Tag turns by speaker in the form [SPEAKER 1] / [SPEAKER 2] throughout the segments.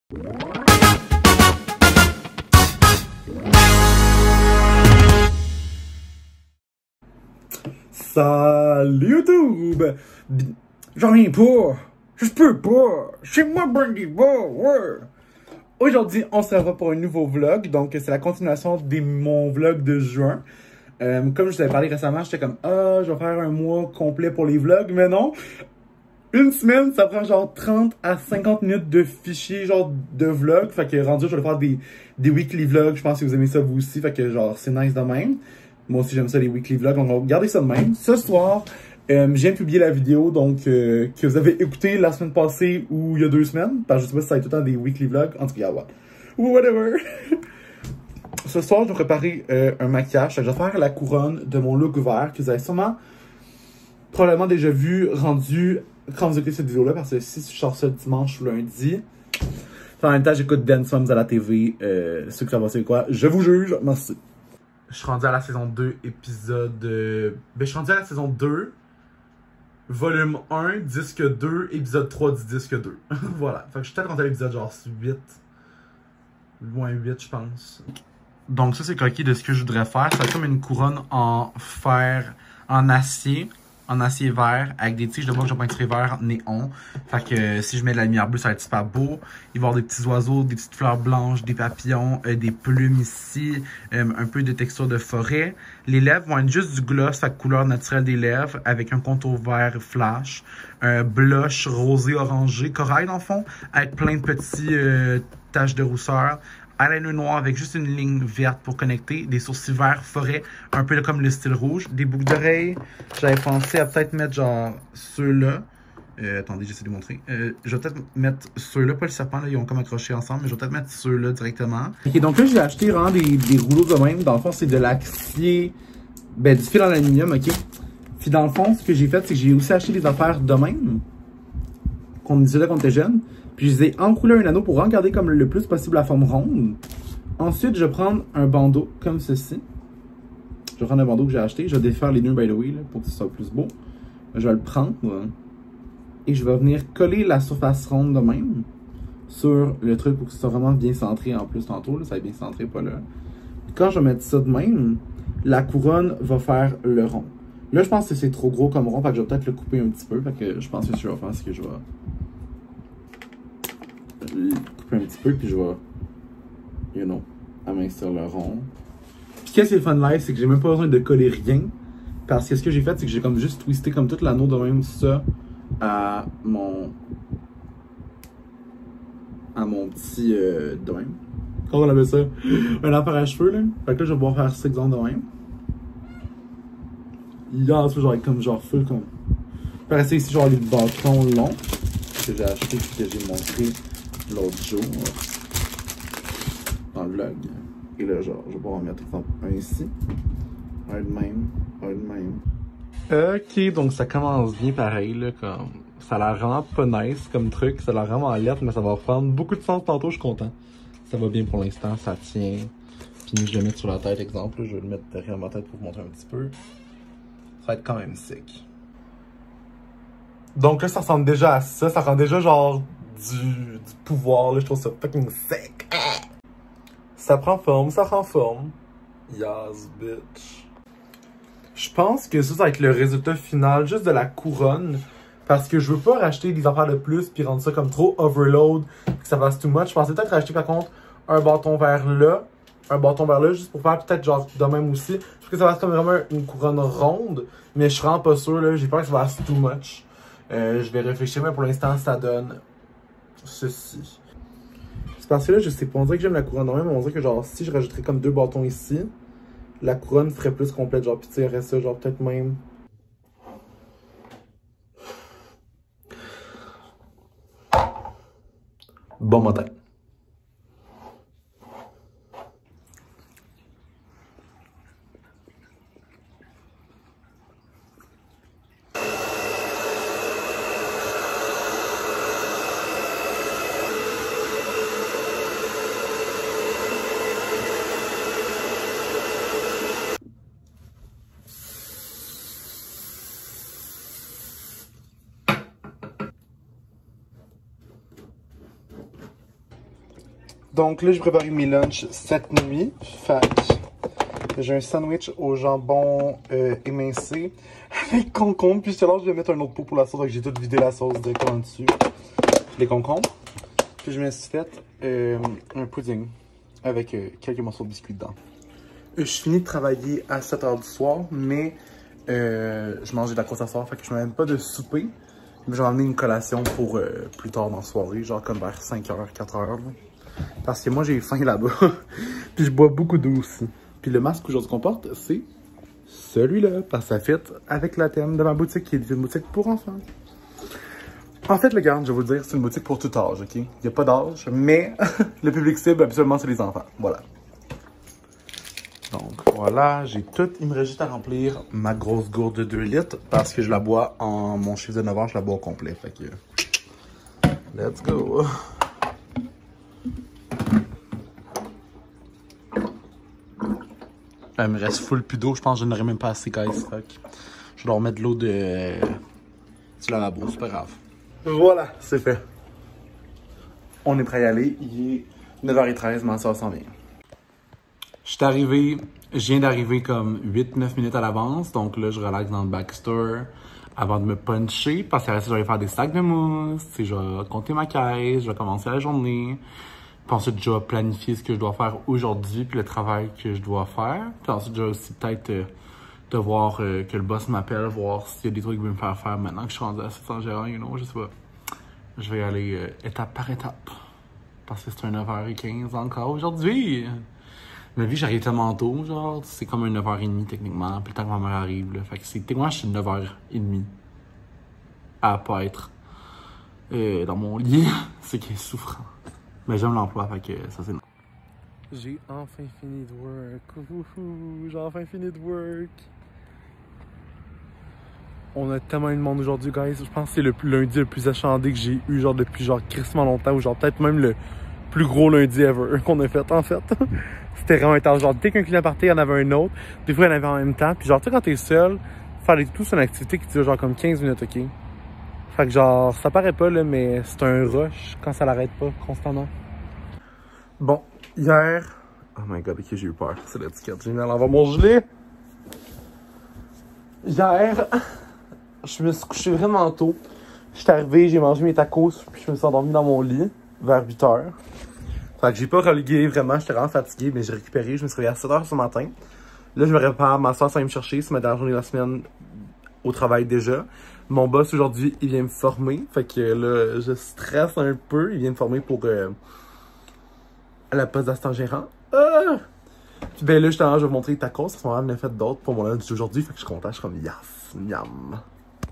[SPEAKER 1] Salut YouTube! J'en reviens pas! Je peux pas! Chez moi, Brandy ouais! Aujourd'hui, on se revoit pour un nouveau vlog. Donc, c'est la continuation de mon vlog de juin. Comme je vous avais parlé récemment, j'étais comme, je vais faire un mois complet pour les vlogs. Mais non! Une semaine, ça prend genre 30 à 50 minutes de fichiers, genre de vlog. Fait que rendu, je vais faire des weekly vlogs. Je pense que vous aimez ça vous aussi. Fait que genre, c'est nice de même. Moi aussi, j'aime ça, les weekly vlogs. Donc, on va garder ça de même. Ce soir, je viens de publier la vidéo donc que vous avez écouté la semaine passée ou il y a 2 semaines. Parce que je sais pas si ça va être tout le temps des weekly vlogs. En tout cas, ouais. Ou whatever. Ce soir, je vais préparer un maquillage. Je vais faire la couronne de mon look vert que vous avez sûrement, probablement déjà vu, rendu quand vous écoutez cette vidéo-là. Parce que si je sors ça dimanche ou lundi, en même temps, j'écoute Dance Moms à la TV. Ceux qui savent c'est quoi, je vous juge. Merci. Je suis rendu à la saison 2, épisode... je suis rendu à la saison 2, volume 1, disque 2, épisode 3 du disque 2. Voilà. Fait que je suis peut-être rendu à l'épisode genre 8. Moins 8, je pense. Donc ça, c'est coquille de ce que je voudrais faire. C'est comme une couronne en fer, en acier vert, avec des tiges de bois que j'ai peinturé vert néon. Fait que si je mets de la lumière bleue, ça va être super beau. Il va y avoir des petits oiseaux, des petites fleurs blanches, des papillons, des plumes ici, un peu de texture de forêt. Les lèvres vont être juste du gloss, fait que couleur naturelle des lèvres, avec un contour vert flash, un blush rosé orangé, corail dans le fond, avec plein de petits taches de rousseur. Eyeliner noir avec juste une ligne verte pour connecter, des sourcils verts forêt, un peu comme le style rouge, des boucles d'oreilles. J'avais pensé à peut-être mettre genre ceux-là. Attendez, j'essaie de vous montrer. Je vais peut-être mettre ceux-là, pas le serpent, là, ils ont comme accroché ensemble, mais je vais peut-être mettre ceux-là directement. Ok, donc là, j'ai acheté vraiment des rouleaux de même. Dans le fond, c'est de l'acier, du fil en aluminium, ok? Puis dans le fond, ce que j'ai fait, c'est que j'ai aussi acheté des affaires de même, qu'on utilisait quand on était jeune. Puis je les ai enroulé un anneau pour vraiment garder comme le plus possible la forme ronde. Ensuite, je vais prendre un bandeau comme ceci. Je vais prendre un bandeau que j'ai acheté. Je vais défaire les nœuds, by the way, là, pour que ce soit plus beau. Je vais le prendre. Et je vais venir coller la surface ronde de même sur le truc pour que ce soit vraiment bien centré en plus tantôt. Là, ça va être bien centré, pas là. Puis quand je vais mettre ça de même, la couronne va faire le rond. Là, je pense que c'est trop gros comme rond. Fait que je vais peut-être le couper un petit peu. Fait que je pense que ce que je vais faire, c'est que je vais couper un petit peu, puis je vais, amincir le rond. Puis qu'est-ce qui est le fun live, c'est que j'ai même pas besoin de coller rien, parce que ce que j'ai fait, c'est que j'ai comme juste twisté comme tout l'anneau de même ça à mon petit de même. Comment on appelle ça? Un appareil à cheveux, là. Fait que là, je vais pouvoir faire 6 exemples de même. Là, ensuite, genre, comme genre full comme. Après ça, ici, genre les bâtons longs que j'ai acheté et que j'ai montré l'autre jour dans le vlog. Et là, genre, je vais pouvoir en mettre un ici, un de même, un de même. Ok, donc ça commence bien pareil, là, comme... Ça a l'air vraiment pas nice comme truc, ça a l'air vraiment lettre, mais ça va prendre beaucoup de sens tantôt, je suis content. Ça va bien pour l'instant, ça tient. Puis je vais le mettre sur la tête, exemple, là, je vais le mettre derrière ma tête pour vous montrer un petit peu. Ça va être quand même sick. Donc là, ça ressemble déjà à ça, ça rend déjà genre du pouvoir, là, je trouve ça fucking sick. Ça prend forme, ça rend forme. Yes, bitch. Je pense que ça va être le résultat final juste de la couronne. Parce que je veux pas racheter des affaires de plus puis rendre ça comme trop overload, que ça fasse too much. Je pensais peut-être racheter par contre un bâton vers là, juste pour faire peut-être genre de même aussi. Je trouve que ça fasse comme vraiment une couronne ronde, mais je suis vraiment pas sûr, là. J'ai peur que ça fasse too much. Je vais réfléchir, mais pour l'instant, ça donne ceci. C'est parce que là, je sais pas, on dirait que j'aime la couronne même, mais on dirait que genre, si je rajouterais comme 2 bâtons ici, la couronne ferait plus complète, genre, pis tu sais, ça, genre, peut-être même... Bon matin. Donc là, j'ai préparé mes lunchs cette nuit. Fait que j'ai un sandwich au jambon émincé avec concombre. Puis là, je vais mettre un autre pot pour la sauce. Donc j'ai tout vidé la sauce directement dessus. Les concombres. Puis je me suis fait un pudding avec quelques morceaux de biscuits dedans. Je finis de travailler à 7 h du soir, mais je mangeais de la côte à soir, fait que je n'ai même pas de souper. J'ai emmené une collation pour plus tard dans la soirée, genre comme vers 5 h, 4 h. Là. Parce que moi j'ai faim là-bas. Puis je bois beaucoup d'eau aussi. Puis le masque que aujourd'hui qu'on porte, c'est celui-là, parce que ça fit avec le thème de ma boutique, qui est une boutique pour enfants. En fait, le garde, je vais vous le dire, c'est une boutique pour tout âge, ok? Il n'y a pas d'âge, mais le public cible, absolument, c'est les enfants. Voilà. Donc, voilà, j'ai tout. Il me reste juste à remplir ma grosse gourde de 2 litres parce que je la bois en mon chiffre de 9 h, je la bois au complet. Fait que, let's go! Il me reste full plus d'eau, je pense que je n'aurai même pas assez, guys. Fait que je dois remettre de l'eau du lavabo, c'est pas grave. Voilà, c'est fait. On est prêt à y aller. Il est 9 h 13, ma soeur s'en vient. Je viens d'arriver comme 8-9 minutes à l'avance. Donc là, je relaxe dans le backstore avant de me puncher. Parce qu'après ça, je vais faire des stacks de mousse. Je vais compter ma caisse. Je vais commencer la journée. Puis ensuite, je vais planifier ce que je dois faire aujourd'hui. Puis le travail que je dois faire. Puis ensuite, je vais aussi peut-être devoir que le boss m'appelle. Voir s'il y a des trucs qu'il veut me faire faire maintenant que je suis rendu à 700 gérants. Je sais pas. Je vais y aller étape par étape. Parce que c'est un 9 h 15 encore aujourd'hui. Ma vie, j'arrive tellement tôt, genre, c'est comme un 9 h 30 techniquement, puis le temps que ma mère arrive, là. Fait que c'est, techniquement, je suis 9 h 30 à pas être dans mon lit, ce qui est souffrant. Mais j'aime l'emploi, fait que ça c'est nice. J'ai enfin fini de work, j'ai enfin fini de work. On a tellement eu de monde aujourd'hui, guys, je pense que c'est le lundi le plus achandé que j'ai eu, genre, depuis, genre, crissement longtemps, ou genre, peut-être même le plus gros lundi ever qu'on a fait, en fait. C'était vraiment intense. Genre, dès qu'un client partait, il y en avait un autre. Des fois, il y en avait en même temps. Puis genre, tu sais, quand t'es seul, faire tout, c'est une activité qui dure genre comme 15 minutes, ok? Fait que genre, ça paraît pas, là, mais c'est un rush quand ça l'arrête pas, constamment. Bon, hier... Oh my god, ok, j'ai eu peur. C'est l'étiquette. J'ai mis à l'envers mon gilet. Hier, je me suis couché vraiment tôt. J'étais arrivé, j'ai mangé mes tacos, puis je me suis endormi dans mon lit vers 8 h. Fait que j'ai pas relégué vraiment, j'étais vraiment fatigué, mais j'ai récupéré, je me suis réveillé à 7 h ce matin. Là, je me prépare, ma soeur s'en vient me chercher, c'est ma dernière journée de la semaine au travail déjà. Mon boss aujourd'hui, il vient me former, fait que là, je stresse un peu, il vient me former pour la poste d'assistant gérant. Puis ben là, justement, je vais vous montrer les tacos, à ce moment-là, j'en ai fait d'autres pour mon lunch d'aujourd'hui, fait que je suis content, je suis comme yes, miam.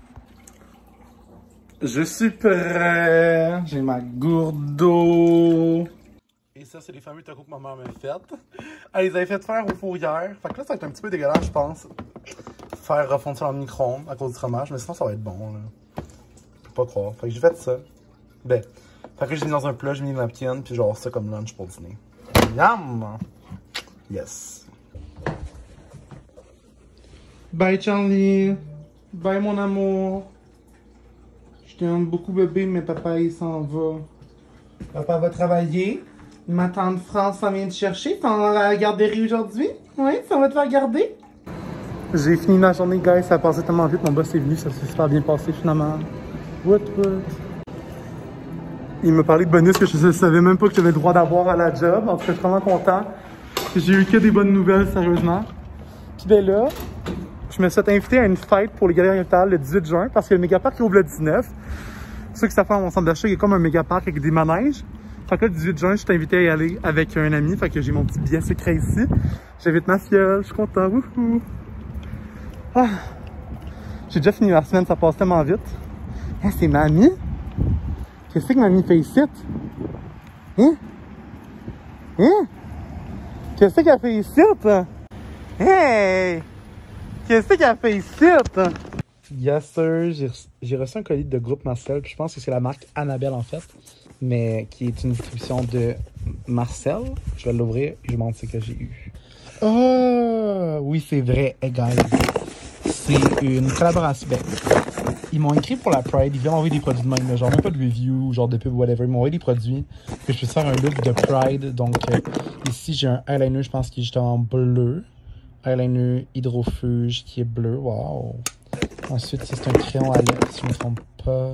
[SPEAKER 1] Je suis prêt, j'ai ma gourde d'eau. Et ça, c'est les fameux tacos que ma mère m'a fait. Elle les avait fait faire au four hier. Fait que là, ça va être un petit peu dégueulasse, je pense. Faire refondre ça dans le micro-ondes à cause du fromage. Mais sinon, ça va être bon, là. Je peux pas croire. Fait que j'ai fait ça. Ben. Fait que j'ai mis dans un plat, j'ai mis une napkin, puis genre ça comme lunch pour dîner. Miam! Yes. Bye, Charlie. Bye, mon amour. Je t'aime beaucoup, bébé, mais papa, il s'en va. Papa va travailler. Ma tante France s'en vient te chercher. T'es dans la garderie aujourd'hui? Oui, ça va te faire garder? J'ai fini ma journée, guys. Ça a passé tellement vite. Mon boss est venu. Ça s'est super bien passé, finalement. What? Il m'a parlé de bonus que je ne savais même pas que j'avais le droit d'avoir à la job. En tout cas, je suis vraiment content. J'ai eu que des bonnes nouvelles, sérieusement. Puis ben là, je me suis invité à une fête pour les Galeries Orientales le 18 juin parce que le mégaparc ouvre le 19. Ceux qui savent faire mon centre d'achat, il y a comme un mégaparc avec des manèges. Fait que là, le 18 juin, je suis invité à y aller avec un ami. Fait que j'ai mon petit billet secret ici. J'invite ma fiole, je suis content. Wouhou! Ah. J'ai déjà fini ma semaine, ça passe tellement vite. Hein, c'est mamie? Qu'est-ce que mamie fait ici? Hein? Hein? Qu'est-ce qu'elle fait ici? Hey! Qu'est-ce qu'elle fait ici? Yes sir, j'ai reçu un colis de groupe Marcel, puis je pense que c'est la marque Annabelle en fait, mais qui est une distribution de Marcel. Je vais l'ouvrir et je vous montre ce que j'ai eu. Oh! Oui, c'est vrai, hey guys. C'est une collaboration. Ben, ils m'ont écrit pour la Pride, ils viennent m'envoyer des produits de même, là, genre même pas de review, genre de pub, whatever. Ils m'ont envoyé des produits que je peux faire un look de Pride. Donc ici, j'ai un eyeliner, je pense, qui est justement bleu. Eyeliner hydrofuge qui est bleu, wow. Ensuite, c'est un crayon à lèvres, si je ne me trompe pas.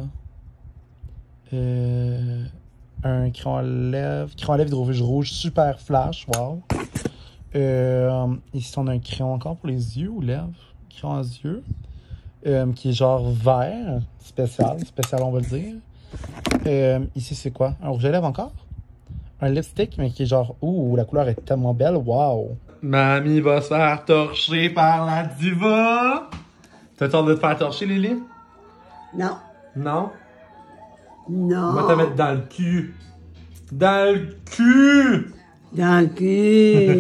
[SPEAKER 1] Un crayon à lèvres hydrofuge rouge, super flash, wow. Ici, on a un crayon encore pour les yeux ou lèvres. Crayon aux yeux. Qui est genre vert, spécial on va le dire. Ici, c'est quoi? Un rouge à lèvres encore? Un lipstick, mais qui est genre, ouh, la couleur est tellement belle, wow! Mamie va se faire torcher par la diva! T'as hâte de te faire torcher, Lily?
[SPEAKER 2] Non.
[SPEAKER 1] Non?
[SPEAKER 2] Non.
[SPEAKER 1] On va te mettre dans le cul. Dans le cul!
[SPEAKER 2] Dans le cul.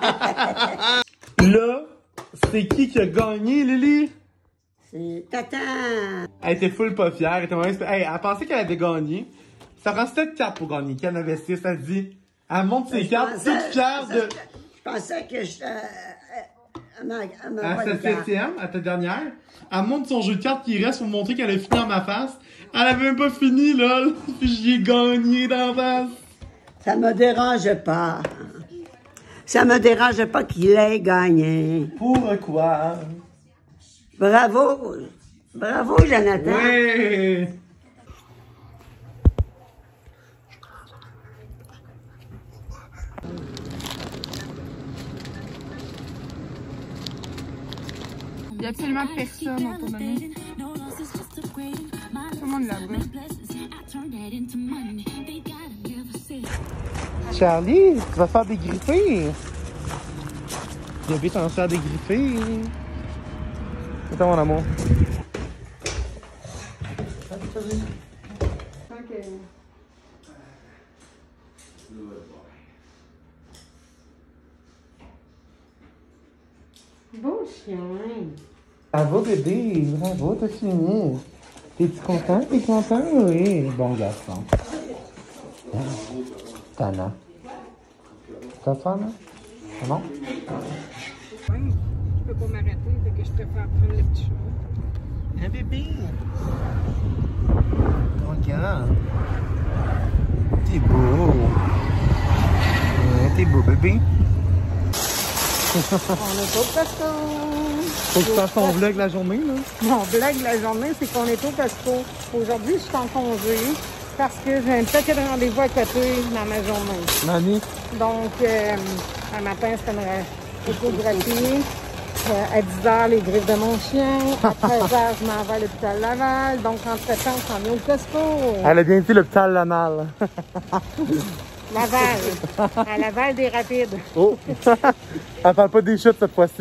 [SPEAKER 1] Là, c'est qui a gagné, Lily?
[SPEAKER 2] C'est Tata.
[SPEAKER 1] Elle était full pas fière. Elle était vraiment hey, elle pensait qu'elle avait gagné. Ça prend 7 cartes pour gagner. Qu'elle en avait 6. Elle dit, elle monte ses cartes, toute fière de...
[SPEAKER 2] Je pensais que je...
[SPEAKER 1] à sa 7e, à ta dernière. Elle monte son jeu de cartes qui reste pour montrer qu'elle a fini dans ma face. Elle avait même pas fini, lol. Puis j'y ai gagné dans la face.
[SPEAKER 2] Ça me dérange pas. Ça me dérange pas qu'il ait gagné.
[SPEAKER 1] Pourquoi?
[SPEAKER 2] Bravo. Bravo, Jonathan.
[SPEAKER 1] Oui.
[SPEAKER 3] Il n'y a absolument personne autour de nous. Tout le monde là-bas.
[SPEAKER 1] Charlie, tu vas faire des griffés. Bébé, t'en faire des griffés. Attends, mon amour.
[SPEAKER 2] Beau chien.
[SPEAKER 1] Bravo, bébé. Bravo, t'as fini. T'es-tu content? T'es content? Oui. Bon garçon. Tana. T'as faim, là? Non?
[SPEAKER 3] Je peux pas m'arrêter, fait que je préfère prendre le petit chat.
[SPEAKER 1] Un bébé. Regarde. T'es beau. Ouais, t'es beau, bébé.
[SPEAKER 3] On est au Costco.
[SPEAKER 1] Faut que tu fasses ton vlog la journée, là.
[SPEAKER 3] Mon vlog de la journée, c'est qu'on est au Costco. Aujourd'hui, je suis en congé parce que j'ai un paquet de rendez-vous à côté dans ma journée.
[SPEAKER 1] Mamie.
[SPEAKER 3] Donc, un matin, c'est une échographie. À 10h, les griffes de mon chien. À 13h, je m'en vais à l'hôpital Laval. Donc, entre-temps, on s'en vient au Costco.
[SPEAKER 1] Elle a bien été l'hôpital Laval.
[SPEAKER 3] Laval. À Laval des Rapides.
[SPEAKER 1] Oh! Elle parle pas des chutes cette fois-ci.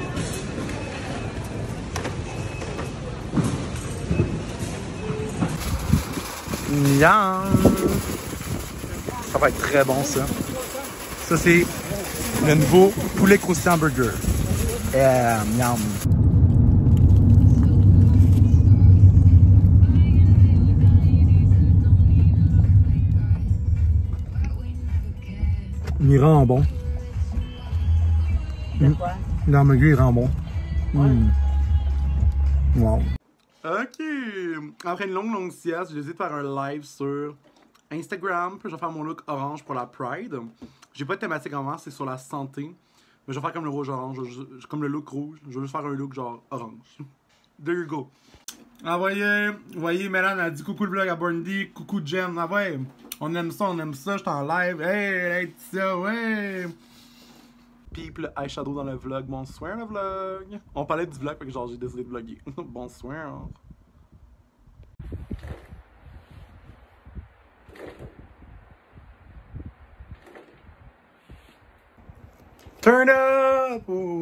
[SPEAKER 1] Miam! Ça va être très bon, ça. Ça, c'est le nouveau poulet croustillant burger. Miam! Il rend bon.
[SPEAKER 2] De quoi?
[SPEAKER 1] L'hamburger, il rend bon. Wow. Ok. Après une longue sieste, j'ai décidé de faire un live sur Instagram. Puis je vais faire mon look orange pour la Pride. J'ai pas de thématique avant, c'est sur la santé. Mais je vais faire comme le rouge-orange, comme le look rouge. Je vais juste faire un look genre orange. There you go. Ah voyez, Mélane a dit coucou le vlog à Bundy, coucou Jen. Ah ouais, on aime ça, je suis en live. Hey, ça, ouais. People eyeshadow dans le vlog. Bonsoir le vlog. On parlait du vlog, fait que genre j'ai décidé de vlogger. Bonsoir. Turn up!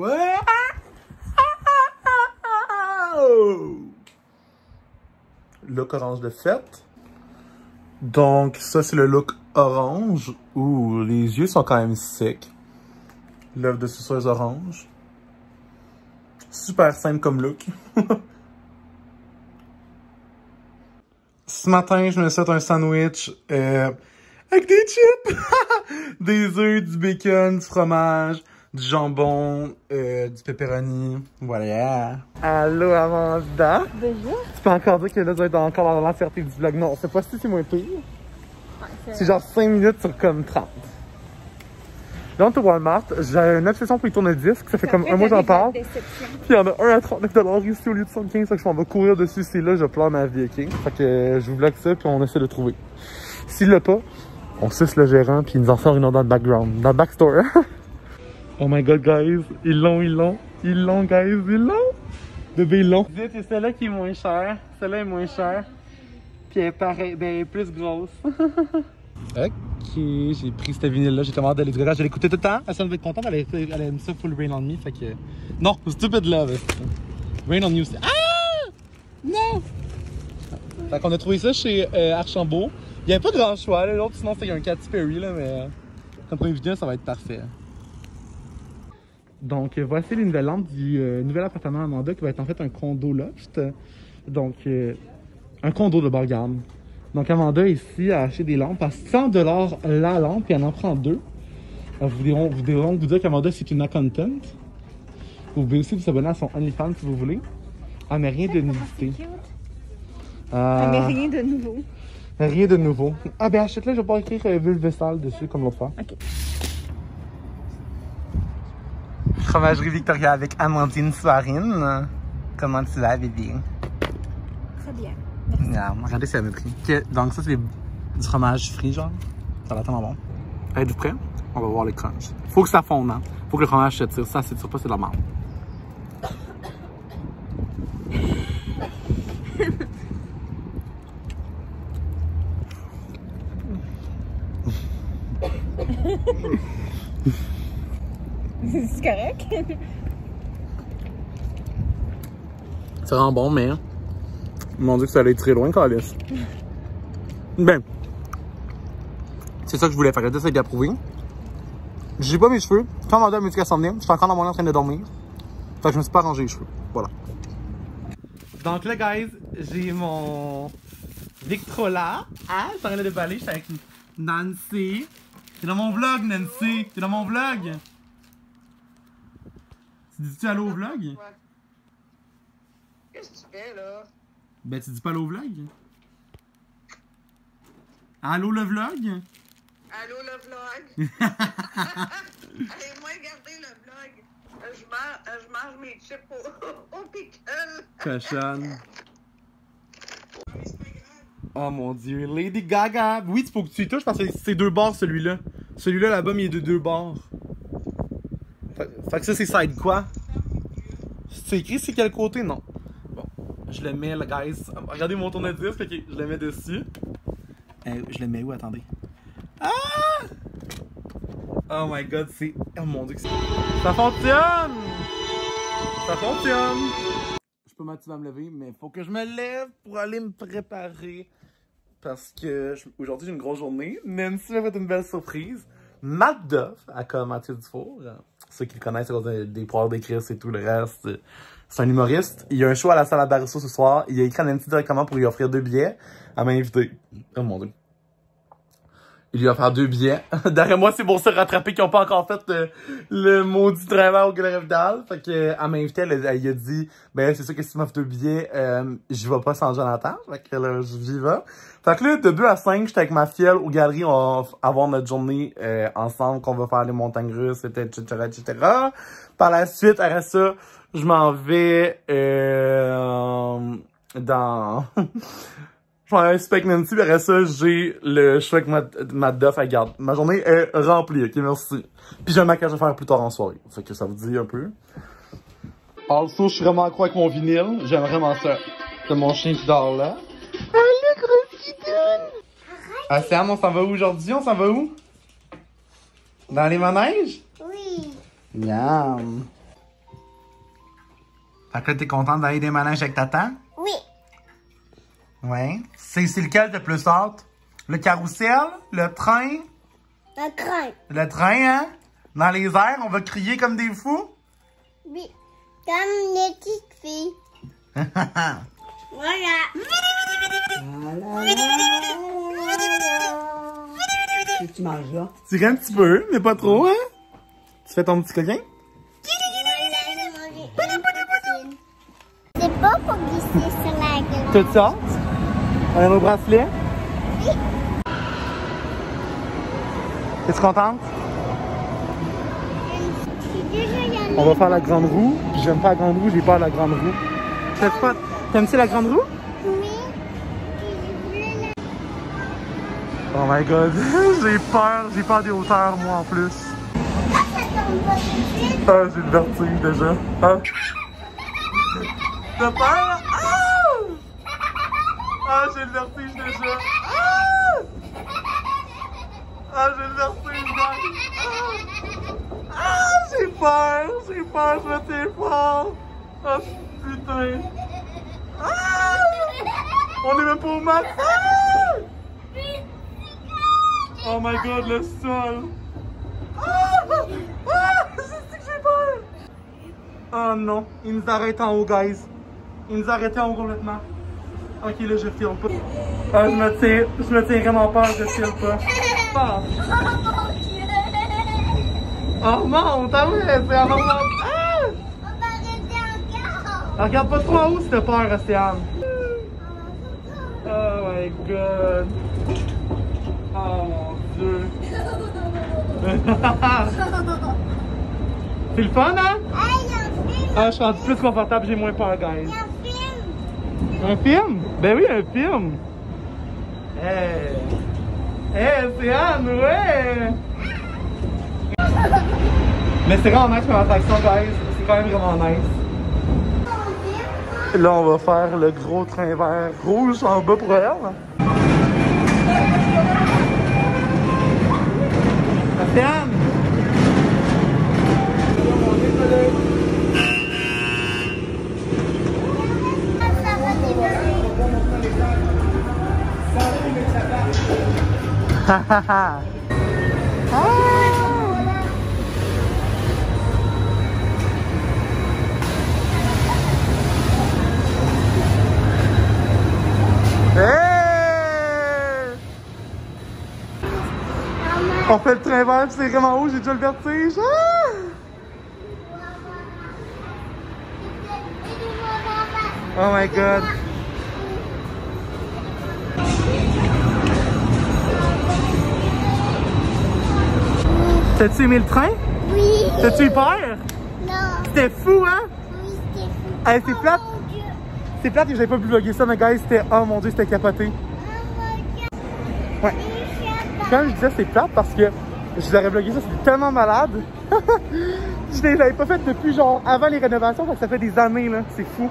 [SPEAKER 1] Look orange de fête. Donc ça c'est le look orange. Ouh, les yeux sont quand même secs. L'œuvre de suceuse orange. Super simple comme look. Ce matin, je me suis fait un sandwich avec des chips, des œufs, du bacon, du fromage, du jambon, du pepperoni. Voilà. Allô, Amanda?
[SPEAKER 3] Déjà?
[SPEAKER 1] Tu peux encore dire que là, tu vas être encore dans l'entièreté du vlog. Non, c'est pas si c'est moins pire. C'est genre 5 minutes sur comme 30. Là, on est au Walmart. J'ai une obsession pour les tourne-disques. Ça fait comme un mois que j'en parle. Puis il y en a un à 39$ ici au lieu de 75$. Fait que je m'en vais courir dessus. C'est là, je pleure ma vie, ok? Fait que je vous vlog ça, puis on essaie de le trouver. S'il l'a pas, on suce le gérant, puis il nous en sort une autre dans le background. Dans le backstore. Oh my god, guys. Ils l'ont, guys. Ils l'ont. Bébé, ils l'ont. Dites, c'est celle-là qui est moins chère. Celle-là est moins chère. Puis elle est pareil, ben elle est plus grosse. Ok, j'ai pris cette vinyle-là, j'ai commandé à l'éducateur, je l'écoutais tout le temps. Elle semble être contente, elle aime ça Full Rain on Me, fait que... Non, Stupid Love. Rain on You, c'est... Ah! Non! Fait qu'on a trouvé ça chez Archambault. Il n'y avait pas grand choix, l'autre sinon c'était un Katy Perry, là, mais... Comme premier vidéo, ça va être parfait. Donc voici les nouvelles lampes du nouvel appartement à Amanda, qui va être en fait un condo loft. Donc, un condo de bas gamme. Donc Amanda ici a acheté des lampes à 100$ la lampe et elle en prend 2. Vous diront vous dire qu'Amanda c'est une accountant. Vous pouvez aussi vous abonner à son OnlyFans si vous voulez. Ah mais rien de nudité.
[SPEAKER 3] Ah mais rien de nouveau.
[SPEAKER 1] Rien de nouveau. Ah ben achète-le, je vais pas écrire vulvesal dessus comme l'autre fois. Ok. Fromagerie Victoria avec Amandine Soirine. Comment tu vas, bébé?
[SPEAKER 3] Très bien.
[SPEAKER 1] Yeah, regardez, c'est la métrie. Okay, donc ça, c'est du fromage frit, genre. Ça va tellement bon. Êtes-vous prêts? On va voir le crunch. Faut que ça fonde, hein? Faut que le fromage se tire. Ça, c'est sûr pas, c'est de la merde.
[SPEAKER 3] C'est correct?
[SPEAKER 1] C'est vraiment bon, mais... Mon Dieu que ça allait tirer loin, Calice. Ben... C'est ça que je voulais faire. J'essaie d'approuver. J'ai pas mes cheveux. Quand Amanda m'a dit qu'elle s'en venait, j'étais encore dans mon lit en train de dormir. Fait que je me suis pas arrangé les cheveux. Voilà. Donc là, guys, j'ai mon Victrola. Ah, je suis en train de déballer. J'étais avec Nancy. T'es dans mon vlog, Nancy. T'es dans mon vlog. Tu dis-tu allô au vlog?
[SPEAKER 2] Qu'est-ce que tu fais, là?
[SPEAKER 1] Ben, tu dis pas allô au vlog? Allô le vlog?
[SPEAKER 2] Allô, le vlog? Allez-moi garder le vlog. Je mange mes chips au pickle.
[SPEAKER 1] Cochonne. Oh mon Dieu, Lady Gaga. Oui, il faut que tu y touches parce que c'est 2 bords celui-là. Celui-là là-bas, il est de 2 bords. Fait que ça, c'est side quoi? C'est écrit c'est quel côté? Non. Bon, je le mets là, guys. Regardez mon tourne-disque, ok, je le mets dessus. Je le mets où? Attendez. Ah! Oh my god, c'est... Oh mon Dieu, ça fonctionne! Ça fonctionne! Je peux m'activer à me lever, mais il faut que je me lève pour aller me préparer. Parce que aujourd'hui, j'ai une grosse journée. Nancy m'a fait une belle surprise. Matt Duff, à comme Mathieu Dufour. Ceux qui le connaissent, c'est des pouvoirs d'écrire, c'est tout le reste. C'est un humoriste. Il y a un show à la salle à Barresso ce soir. Il a écrit à Nancy directement pour lui offrir 2 billets. Elle m'a invité. Oh mon Dieu. Il lui a offert 2 billets. Derrière moi, c'est pour se rattraper qu'ils n'ont pas encore fait le maudit travail au Galerie Vidal. Fait que, elle m'a invité, elle a dit, ben, c'est sûr que si tu m'offres 2 billets, j'y vais pas sans Jonathan. Fait que là, j'y vais. Fait que là, de 2 à 5, j'étais avec ma fielle aux galeries, on va avoir notre journée, ensemble, qu'on va faire les montagnes russes, etc., etc. Par la suite, après ça, je m'en vais, dans... Je m'en vais avec Nancy, puis après ça, j'ai le choix avec Matt Duff à garde. Ma journée est remplie, ok, merci. Puis j'ai un maquillage à faire plus tard en soirée. Fait que ça vous dit un peu. Also, je suis vraiment accro avec mon vinyle. J'aime vraiment ça. C'est mon chien qui dort là. Ah, le gros guidon! Ah, Sam, on s'en va où aujourd'hui? On s'en va où? Dans les manèges?
[SPEAKER 2] Oui.
[SPEAKER 1] Miam. Fait que là, t'es contente d'aller des manèges avec tata?
[SPEAKER 2] Oui.
[SPEAKER 1] Ouais. C'est lequel de plus hâte? Le carrousel? Le train?
[SPEAKER 2] Le train.
[SPEAKER 1] Le train, hein? Dans les airs, on va crier comme des fous?
[SPEAKER 2] Oui. Comme les petites filles. Voilà. Tu manges là?
[SPEAKER 1] Tu ris un petit peu, mais pas trop, hein? Tu fais ton petit coquin?
[SPEAKER 4] C'est pas pour glisser sur la glace.
[SPEAKER 1] Tout ça? On a nos bracelets?
[SPEAKER 4] Oui.
[SPEAKER 1] Es-tu contente?
[SPEAKER 4] Je suis déjà y allée.
[SPEAKER 1] On va faire la grande roue. Puis j'aime pas la grande roue, j'ai peur de la grande roue. T'aimes-tu la grande roue?
[SPEAKER 4] Oui. Puis je voulais la...
[SPEAKER 1] Oh my god, j'ai peur des hauteurs moi en plus.
[SPEAKER 4] Ah, ça tombe pas tout de suite.
[SPEAKER 1] Ah, j'ai le vertige déjà. Ah. T'as peur? Ah! Ah, j'ai le vertige déjà. Ah! Ah, j'ai le vertige, guys. Ah, j'ai peur, je me tiens fort. Ah, putain. Ah! On est même pas au max. Ah! Oh my god, le sol. Ah! Ah! C'est que j'ai peur. Oh non, il nous arrête en haut, guys. Il nous arrêtait en haut complètement. Ok, là, je filme pas. Ah, je me tiens vraiment peur, je filme pas. Ah. Oh, remonte, ah ouais, c'est en remonte. Ah!
[SPEAKER 4] On va arrêter encore.
[SPEAKER 1] Ah, regarde pas trop en haut si t'as peur, Océane. Oh my god. Oh mon dieu. C'est le fun, hein?
[SPEAKER 4] Hey, il y a un film.
[SPEAKER 1] Ah, je suis rendu plus confortable, j'ai moins peur, guys.
[SPEAKER 4] Il y a un film.
[SPEAKER 1] Un film? Ben oui, un film. Hey! Hey, Océane, ouais! Mais c'est vraiment nice comme attraction, guys. C'est quand même vraiment nice. Là, on va faire le gros train vert rouge en bas pour elle. Océane!
[SPEAKER 4] Ça va démarrer.
[SPEAKER 1] Hahaha! Hey! On fait le train vert, c'est vraiment haut, j'ai déjà le vertige. Ah! Oh my god. T'as-tu aimé le train?
[SPEAKER 4] Oui.
[SPEAKER 1] T'as-tu eu peur?
[SPEAKER 4] Non.
[SPEAKER 1] C'était fou, hein?
[SPEAKER 4] Oui, c'était fou.
[SPEAKER 1] Hey, c'est plate.
[SPEAKER 4] Oh mon Dieu.
[SPEAKER 1] C'est plate que j'avais pas pu vlogger ça, mais guys, c'était... Oh mon dieu, c'était capoté.
[SPEAKER 4] Oh mon Dieu.
[SPEAKER 1] Ouais. Quand je disais c'est plate, parce que je l'aurais vlogué ça, c'était tellement malade. Je l'avais pas fait depuis genre avant les rénovations, donc ça fait des années, là. C'est fou.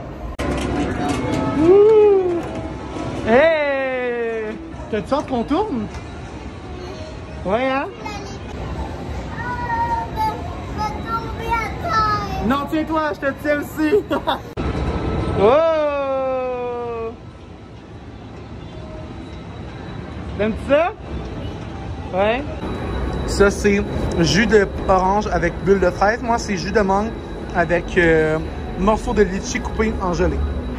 [SPEAKER 1] Ouh! Hey! T'as-tu hâte qu'on tourne? Ouais, hein?
[SPEAKER 4] Va tomber à terre.
[SPEAKER 1] Non, tiens-toi, je te tiens aussi! Oh! T'aimes-tu ça? Ouais. Ça, c'est jus d'orange avec bulle de fraise. Moi, c'est jus de mangue avec morceaux de litchi coupé en gelée.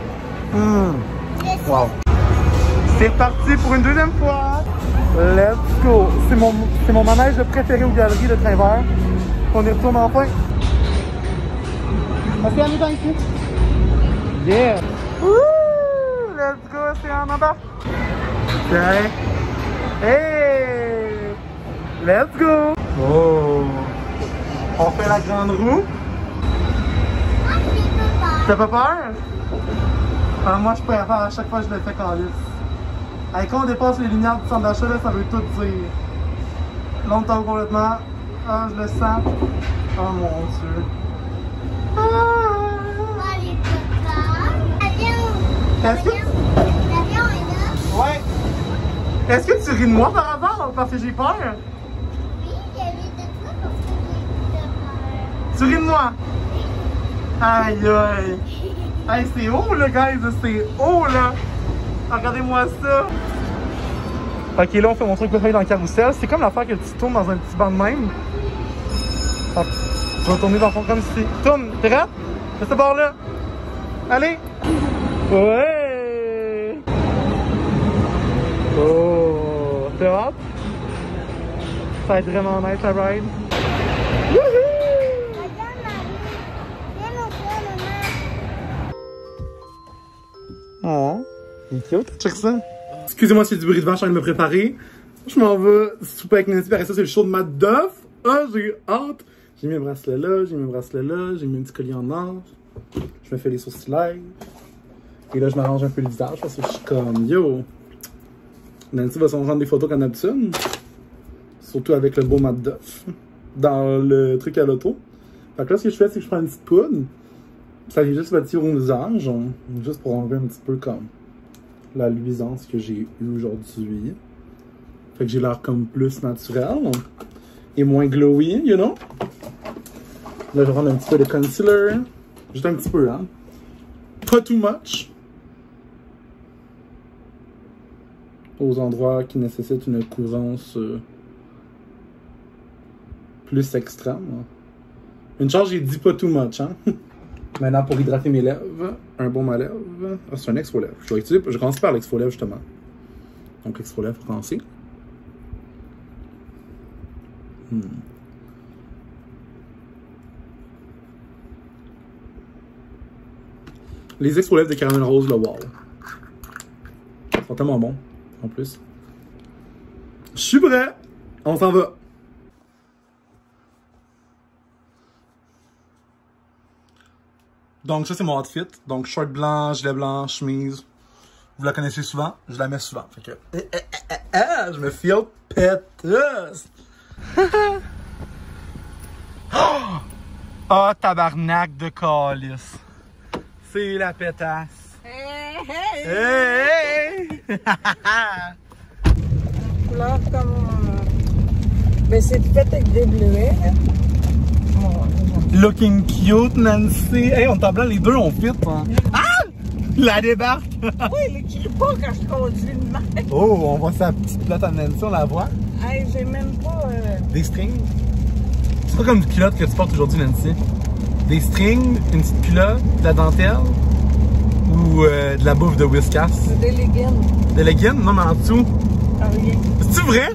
[SPEAKER 1] Wow. C'est parti pour une deuxième fois. Let's go. C'est mon manège préféré aux galeries de train vert. On y retourne enfin. Océane, viens ici. Yeah. Wouh! Let's go, Océane, en bas. Tiens. Hey! Let's go! Oh! On fait la grande roue.
[SPEAKER 4] Moi, j'ai pas peur.
[SPEAKER 1] T'as pas peur? Ah, moi, je préfère à chaque fois que je le fais quand lisse. Hey, quand on dépasse les lumières du centre d'achat, là, ça veut tout dire. Là, on tombe complètement. Ah, je le sens. Oh mon dieu. Ah!
[SPEAKER 4] Moi, j'ai pas peur.
[SPEAKER 1] Est-ce que...
[SPEAKER 4] L'avion est là.
[SPEAKER 1] Ouais. Est-ce que tu ris de moi par hasard parce que j'ai peur?
[SPEAKER 4] Oui, il y avait de toi parce que j'ai peur.
[SPEAKER 1] Tu ris de moi? Aïe aïe. Hey, c'est haut là, guys. C'est haut là. Regardez-moi ça. Ok, là, on fait mon truc préféré dans le carrousel. C'est comme l'affaire que tu tournes dans un petit banc de même. Hop. Tu vas tourner dans le fond comme ici. Tourne. T'es prête? De ce bord-là. Allez. Ouais. Oh. T'es hâte? Ça va être vraiment nice la ride. Wouhou! Oh, il est cute, check ça. Excusez-moi s'il y a du bruit de vache, je viens de me préparer. Je m'en vais souper avec Nancy, après ça, c'est le show de Matt Duff. Ah, j'ai hâte. J'ai mis un bracelet là, j'ai mis un bracelet là, j'ai mis un petit collier en or. Je me fais les sourcils live. Et là, je m'arrange un peu le visage parce que je suis comme, yo. Nancy va s'en rendre des photos comme d'habitude. Surtout avec le beau Matt Duff. Dans le truc à l'auto. Fait que là, ce que je fais, c'est que je prends une petite poudre. Ça vient juste bâtir au visage. Juste pour enlever un petit peu comme la luisance que j'ai eue aujourd'hui. Fait que j'ai l'air comme plus naturel. Et moins glowy, you know. Là, je vais prendre un petit peu de concealer. Juste un petit peu, hein. Pas too much. Aux endroits qui nécessitent une courance plus extrême. Une chance, j'ai dit pas too much, hein. Maintenant, pour hydrater mes lèvres, un baume à lèvres. Ah, c'est un exfo-lèvres. Je commence par l'exfo-lèvres, justement. Donc, l'exfo-lèvres, pour commencer. Les exfo-lèvres de caramel rose, là, wow. Ils sont tellement bons, en plus. Je suis prêt. On s'en va. Donc ça c'est mon outfit. Donc short blanc, gilet blanc, chemise. Vous la connaissez souvent, je la mets souvent. Fait que je me feel péteuse. Oh tabarnak de calice. C'est la pétasse.
[SPEAKER 3] Hey,
[SPEAKER 1] Hey!
[SPEAKER 3] couleur comme... Ben, c'est fait avec des bleuets, là.
[SPEAKER 1] Looking cute, Nancy. Hey, on est en blanc, les deux, on fit, hein. Ah! La débarque!
[SPEAKER 3] Oui, il crie pas quand je conduis de même.
[SPEAKER 1] Oh, on voit sa petite plate à Nancy, on la voit.
[SPEAKER 3] Hey, j'ai même pas...
[SPEAKER 1] Des strings. C'est pas comme une culotte que tu portes aujourd'hui, Nancy. Des strings, une petite culotte, de la dentelle ou de la bouffe de Whiskas.
[SPEAKER 3] Des leggings.
[SPEAKER 1] Des leggings? Non, mais en dessous.
[SPEAKER 3] Ah, rien.
[SPEAKER 1] C'est-tu vrai?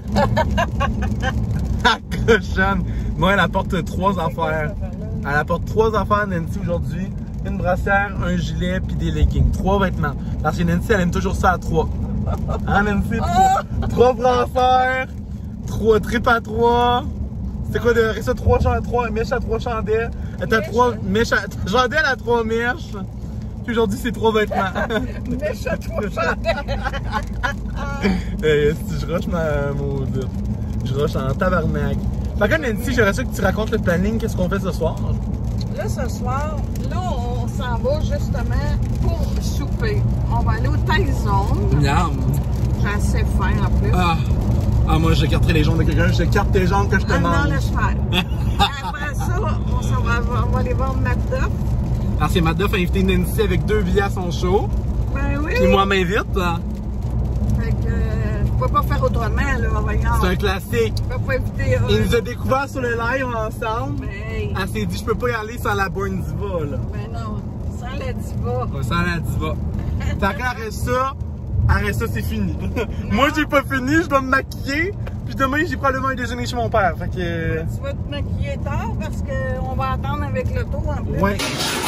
[SPEAKER 1] Ah, cochonne! Moi, elle apporte 3 affaires. Elle apporte 3 affaires, Nancy, aujourd'hui. Une brassière, un gilet, puis des leggings. 3 vêtements. Parce que Nancy, elle aime toujours ça à 3. Hein, Nancy? 3 brassières, 3 tripes à 3. C'est quoi de rester 3 mèches à 3 chandelles? T'as 3 mèches à... Chandelles à 3 mèches. Puis aujourd'hui, c'est 3 vêtements.
[SPEAKER 3] Mèches à 3 chandelles.
[SPEAKER 1] Hey, si je rush ma maudite. Je rush en tabarnak. Par contre, Nancy, j'aimerais ça que tu racontes le planning, qu'est-ce qu'on fait ce soir?
[SPEAKER 3] Là, ce soir, là, on s'en va justement pour souper. On va aller au Taizone.
[SPEAKER 1] Miam!
[SPEAKER 3] J'ai assez faim en plus.
[SPEAKER 1] Ah, moi, j'écarterai les jambes de quelqu'un, j'écarte tes jambes que je te
[SPEAKER 3] Ah
[SPEAKER 1] mange.
[SPEAKER 3] non, laisse faire. Après ça, on va aller voir Matt Duff.
[SPEAKER 1] Parce que Matt Duff a invité Nancy avec 2 billets à son show.
[SPEAKER 3] Ben oui.
[SPEAKER 1] Puis moi, m'invite.
[SPEAKER 3] Fait que, je peux pas faire autrement, là, voyons.
[SPEAKER 1] C'est un classique.
[SPEAKER 3] Je peux pas éviter.
[SPEAKER 1] Il nous a découvert sur le live ensemble.
[SPEAKER 3] Ben,
[SPEAKER 1] Elle s'est dit, je peux pas y aller sans la Born Diva, là.
[SPEAKER 3] ben non, sans la diva.
[SPEAKER 1] Ouais, sans la Diva. Fait qu'arrête ça, c'est fini. Moi, j'ai pas fini, je dois me maquiller. Puis demain, j'ai probablement un déjeuner chez mon père. Fait que...
[SPEAKER 3] Tu vas te maquiller tard parce qu'on va attendre avec l'auto en plus.
[SPEAKER 1] Ouais.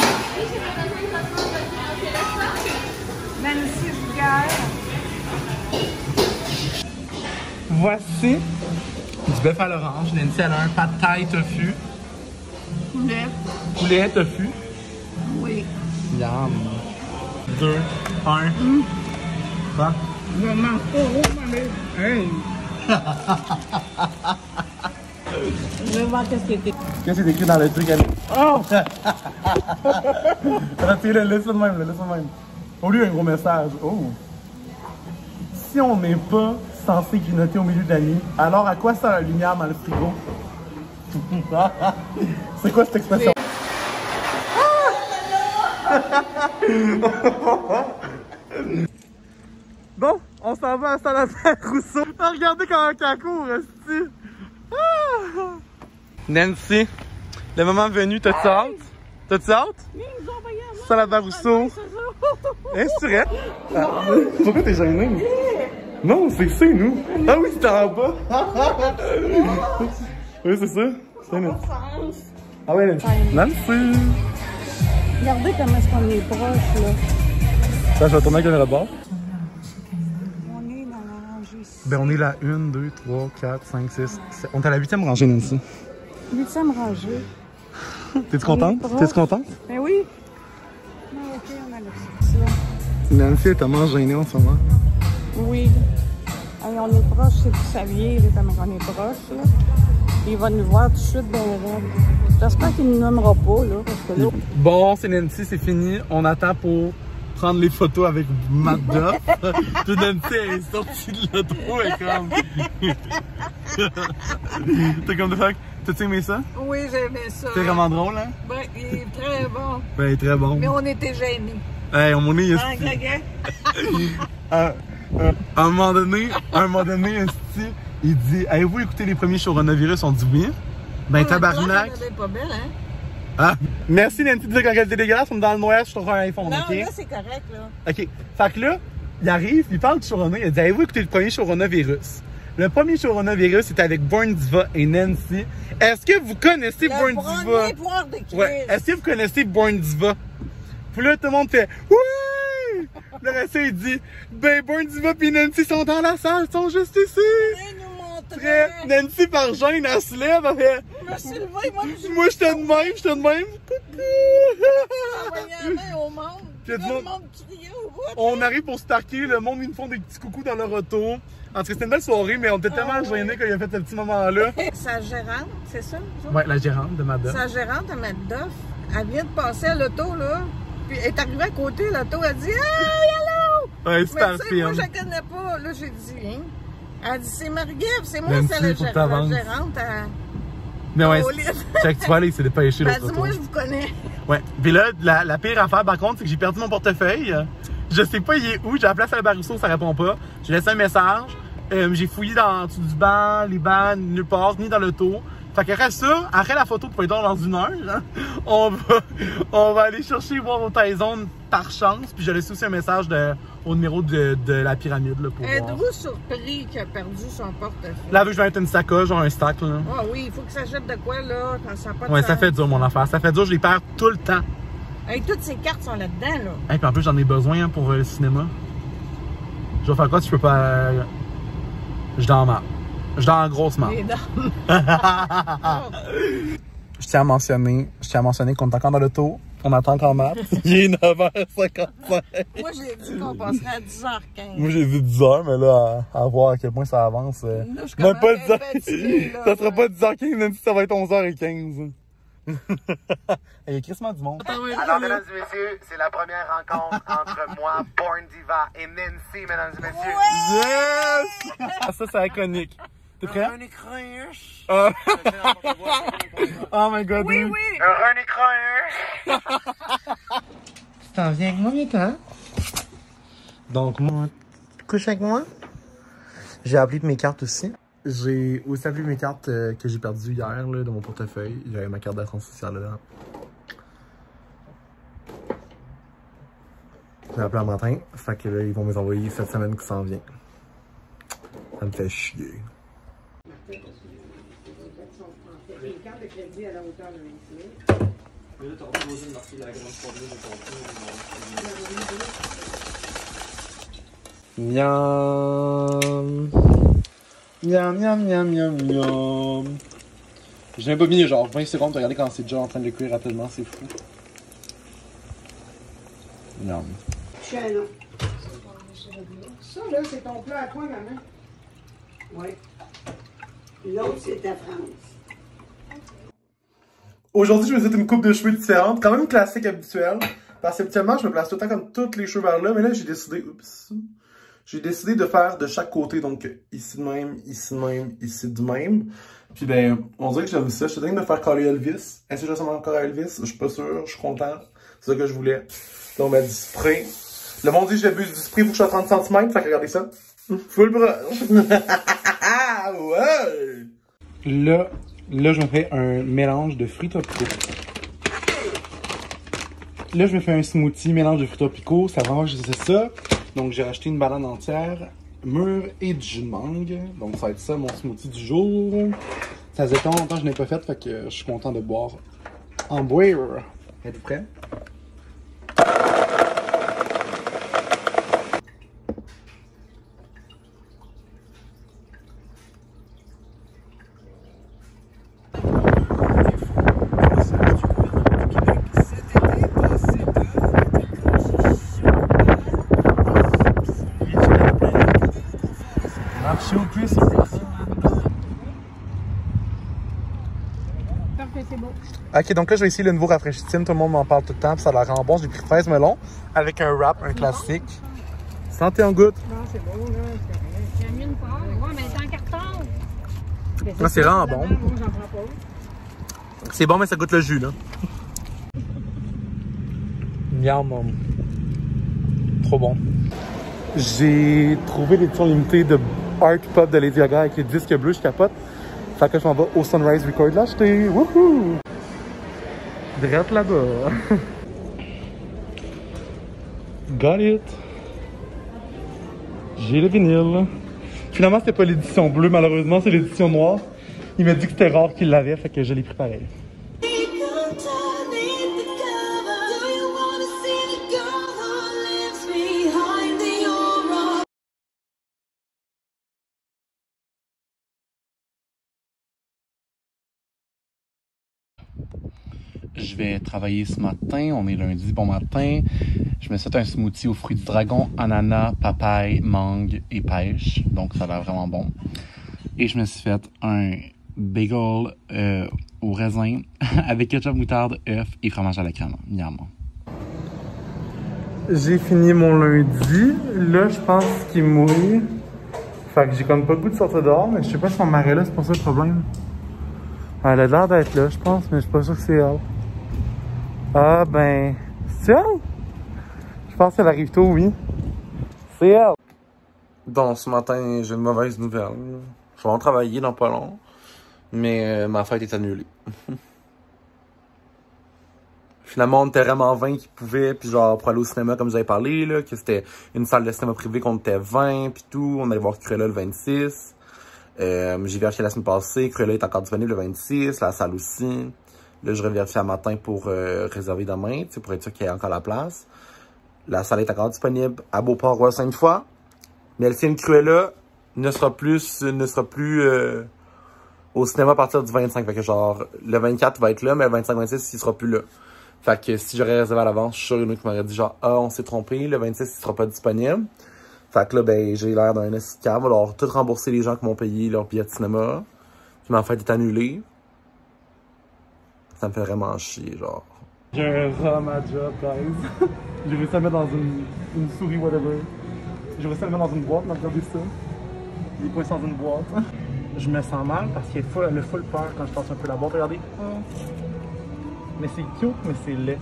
[SPEAKER 3] Nancy Giguère.
[SPEAKER 1] Voici du bœuf à l'orange. Nancy, elle a un pad thai tofu.
[SPEAKER 3] Poulet.
[SPEAKER 1] Poulet tofu.
[SPEAKER 3] Oui.
[SPEAKER 1] Yum. 2, 1. Quoi?
[SPEAKER 3] Je mange pas gros, mais...
[SPEAKER 1] Hey!
[SPEAKER 3] Je vais voir qu'est-ce qui est écrit.
[SPEAKER 1] Qu'est-ce qui est écrit dans le truc?
[SPEAKER 3] Oh!
[SPEAKER 1] Retirez-le, laisse-le de même, laisse-le de même. Au lieu d'un gros message. Oh! Si on n'est pas censé grignoter au milieu de la nuit, alors à quoi sert la lumière dans le frigo? C'est quoi cette expression? Bon, on s'en va à Saint-Lazare Rousseau. Regardez comment elle court, esti. Nancy, le moment venu, t'as-tu hâte? T'as-tu hâte? Saint-Lazare Rousseau. Est-ce vrai? Pourquoi t'es gêné? Non, c'est nous. Ah oui, c'était en bas. Oui, c'est ça. C'est Nancy. Ah ouais, Nancy.
[SPEAKER 3] Regardez comment est-ce qu'on est proche, là.
[SPEAKER 1] Là, je vais tourner la caméra de bord.
[SPEAKER 3] On est dans la rangée 6.
[SPEAKER 1] Ben, on est la 1, 2, 3, 4, 5, 6, 7. On est à la 8e rangée, Nancy.
[SPEAKER 3] 8e rangée.
[SPEAKER 1] T'es-tu contente? T'es-tu contente?
[SPEAKER 3] Ben oui. Non, ok, on a le ça.
[SPEAKER 1] Nancy est tellement gênée en ce moment.
[SPEAKER 3] Oui. Hey, on est proche, c'est du Savier, là, comme on est proche. Là. Il va nous voir tout de suite dans le rêve. J'espère qu'il ne nous nommera pas, là, parce que là...
[SPEAKER 1] Bon, c'est Nancy, c'est fini. On attend pour prendre les photos avec Matt Duff. Tout Nancy est sortie de l'auto et comme... T'es comme de fuck. T'as-tu aimé ça?
[SPEAKER 3] Oui, j'aimais ça.
[SPEAKER 1] C'est vraiment drôle, hein?
[SPEAKER 3] Ben, il est très bon.
[SPEAKER 1] Ben, il est très bon.
[SPEAKER 3] Mais on était gênés.
[SPEAKER 1] Hey, on est...
[SPEAKER 3] Hein, Gréguet?
[SPEAKER 1] À un moment donné, esti, il dit, avez-vous écouté les premiers coronavirus? On dit oui. Ben, tabarnak.
[SPEAKER 3] Elle est pas belle, hein?
[SPEAKER 1] Ah, merci Nancy de dire qu'en qualité dégueulasse, on est dans le noir, je suis sur un iPhone,
[SPEAKER 3] Non,
[SPEAKER 1] ok?
[SPEAKER 3] là, c'est correct, là.
[SPEAKER 1] Ok. Fait que là, il arrive, il parle du corona, il dit, avez-vous écouté le premier coronavirus? Le premier coronavirus, c'était avec Born Diva et Nancy. Est-ce que vous connaissez Born Diva? Ouais. Est-ce que vous connaissez Born Diva? Puis là, tout le monde fait, oui! Le reste, il dit, ben, Born Diva et Nancy sont dans la salle, sont juste ici. Nancy, par gêne, elle se lève, elle fait... Moi, j'étais de même, on arrive pour se tarquer, le monde, ils nous font des petits coucous dans leur auto. En tout cas, c'était une belle soirée, mais on était tellement gênés quand il a fait ce petit moment-là.
[SPEAKER 3] Sa gérante, c'est ça?
[SPEAKER 1] Ouais, la gérante de Matt Duff.
[SPEAKER 3] Sa gérante de Matt Duff, elle vient de passer à l'auto, là. Puis elle est arrivée à côté, l'auto, elle dit « Hey, hello! »
[SPEAKER 1] Ouais, super fine.
[SPEAKER 3] Moi, je la connais pas. Là, j'ai dit « Hein? » Elle dit « C'est Marie-Ève, c'est moi,
[SPEAKER 1] Nancy,
[SPEAKER 3] c'est la gérante à...
[SPEAKER 1] Mais ouais, check, tu vois, là, il s'est dépêché l'autre
[SPEAKER 3] Elle dit « Moi, je vous connais. »
[SPEAKER 1] Ouais, puis là, la pire affaire, par contre, c'est que j'ai perdu mon portefeuille. Je sais pas, il est où. J'ai appelé à Saint-Barousseau, ça répond pas. J'ai laissé un message. J'ai fouillé dans dessous du banc, les bancs, nulle part, ni dans l'auto. Fait qu'après ça, après la photo pour être dans 1 heure, hein, on va aller chercher voir au Tyson par chance. Puis j'ai laissé aussi un message au numéro de la pyramide. Là, pour
[SPEAKER 3] Êtes-vous surpris qu'il a perdu son portefeuille?
[SPEAKER 1] Là, vu que je vais être une sacoche, genre un stack. Là.
[SPEAKER 3] Ah oui, il faut que ça jette de quoi, là, quand ça n'a pas de
[SPEAKER 1] ouais,
[SPEAKER 3] sens.
[SPEAKER 1] ça fait dur, mon affaire. Ça fait dur, je les perds tout le temps.
[SPEAKER 3] Hey, toutes ces cartes sont là-dedans, là.
[SPEAKER 1] Et puis en plus, j'en ai besoin hein, pour le cinéma. Je vais faire quoi si je peux pas... Je dors mal. Je dors en grosse marde. Je tiens à mentionner qu'on est encore dans l'auto. On attend encore Matt. Il est 9h55.
[SPEAKER 3] Moi, j'ai dit qu'on passerait à 10h15.
[SPEAKER 1] Moi, j'ai dit 10h, mais là, à voir à quel point ça avance.
[SPEAKER 3] Là,
[SPEAKER 1] même pas 10h. Ça sera pas 10h15, même si ça va être 11h15. Il y a crissement du monde.
[SPEAKER 5] Alors, mesdames et messieurs, c'est la première rencontre entre moi, Born Diva, et Nancy, mesdames et messieurs.
[SPEAKER 1] Yes! Ah, ça, c'est iconique. T'es prêt?
[SPEAKER 5] Un écran.
[SPEAKER 1] Oh my god.
[SPEAKER 3] Oui, oui.
[SPEAKER 5] Un écran.
[SPEAKER 1] Tu t'en viens avec moi, viens-t'en. Donc, moi, tu couches avec moi? J'ai appelé mes cartes aussi. J'ai aussi appelé mes cartes que j'ai perdues hier là, de mon portefeuille. J'avais ma carte d'assurance sociale dedans. J'ai appelé un matin. Fait que là, ils vont me les envoyer cette semaine qui s'en vient. Ça me fait chier.
[SPEAKER 2] Les cartes de crédit à la hauteur de 20 000. Mais là, tu as proposé de marquer la grande formule de ton
[SPEAKER 1] Miam. Miam, miam, miam, miam, miam. J'ai même pas mis genre 20 secondes pour regarder quand c'est déjà en train de le cuire rapidement, c'est fou. Miam.
[SPEAKER 2] Chien, ça, là, c'est ton plat à toi, maman? Oui. L'autre, c'est ta France.
[SPEAKER 1] Aujourd'hui, je me suis fait une coupe de cheveux différente, quand même classique habituelle. Parce qu'habituellement, je me place tout le temps comme tous les cheveux vers là, mais là, j'ai décidé, de faire de chaque côté, donc ici de même, ici de même, ici de même. Puis ben, on dirait que j'aime ça. Je suis en train de me faire coller Elvis. Est-ce que je ressemble encore à Elvis? Je suis pas sûr, je suis content. C'est ça que je voulais. Là, on met du spray. Le monde dit que j'abuse du spray, faut que je sois à 30 cm, fait que regardez ça. Full brush. Ouais. Là, je me fais un mélange de fruits tropicaux. Là, je me fais un smoothie, mélange de fruits tropicaux. Ça va, c'est ça. Donc, j'ai racheté une banane entière, mûre et du jus de mangue. Donc, ça va être ça, mon smoothie du jour. Ça faisait longtemps que je n'ai pas fait, fait que je suis content de boire en boire. Êtes-vous prêts?
[SPEAKER 3] parfait, c'est beau.
[SPEAKER 1] Ok, donc là, je vais essayer le nouveau rafraîchissime. Tout le monde m'en parle tout le temps, puis ça la rend bon. J'ai pris fraise melon avec un wrap, un classique. Santé en goutte.
[SPEAKER 3] Non, c'est beau, là. C'est mieux une part. Ouais, mais c'est en carton.
[SPEAKER 1] Ah, c'est vraiment bon.
[SPEAKER 3] Moi, j'en prends pas.
[SPEAKER 1] C'est bon, mais ça goûte le jus, là. Miam. Trop bon. J'ai trouvé l'édition limitée de Art Pop de Lady Gaga avec les disques bleus, je capote. Fait que je m'en vais au Sunrise Record l'acheter. Wouhou! Direct là-bas. Got it! J'ai le vinyle. Finalement, c'était pas l'édition bleue, malheureusement, c'est l'édition noire. Il m'a dit que c'était rare qu'il l'avait, fait que je l'ai pris pareil. Je vais travailler ce matin, on est lundi, bon matin. Je me suis fait un smoothie aux fruits du dragon, ananas, papaye, mangue et pêche. Donc ça a l'air vraiment bon. Et je me suis fait un bagel au raisin avec ketchup, moutarde, œuf et fromage à la crème. Miam. J'ai fini mon lundi. Là, je pense qu'il mouille. Fait que j'ai comme pas le goût de sortir dehors, mais je sais pas si on m'arrête là, c'est pas ça le problème. Elle a l'air d'être là, je pense, mais je suis pas sûr que c'est elle. Ah ben, c'est elle? Je pense qu'elle arrive tôt, oui. C'est elle. Donc, ce matin, j'ai une mauvaise nouvelle. Je vais en travailler dans pas long, mais ma fête est annulée. Finalement, on était vraiment 20 qui pouvaient, puis genre, pour aller au cinéma, comme vous avez parlé, là, que c'était une salle de cinéma privée qu'on était 20, puis tout. On allait voir Cruella le 26. J'ai vérifié la semaine passée, Cruella est encore disponible le 26, la salle aussi. Là, je revérifie à matin pour réserver demain, pour être sûr qu'il y ait encore la place. La salle est encore disponible à Beauport, Sainte-Foy. Mais le film Cruella ne sera plus au cinéma à partir du 25. Fait que genre, le 24 va être là, mais le 25-26, il sera plus là. Fait que si j'aurais réservé à l'avance, je suis sûr qu'il y en a qui m'aurait dit genre, ah, on s'est trompé, le 26, il sera pas disponible. Fait que là, ben, j'ai l'air d'un escave. Alors, tout rembourser les gens qui m'ont payé leur billet de cinéma. Puis ma fête est annulée. Ça me fait vraiment chier, genre. J'ai un rat à ma job, guys. J'ai réussi à le mettre dans une souris, whatever. J'ai réussi à le mettre dans une boîte, regardez ça. Il est coincé dans une boîte. Je me sens mal parce qu'il a le full peur quand je passe un peu la boîte. Regardez. Mais c'est cute, mais c'est laid.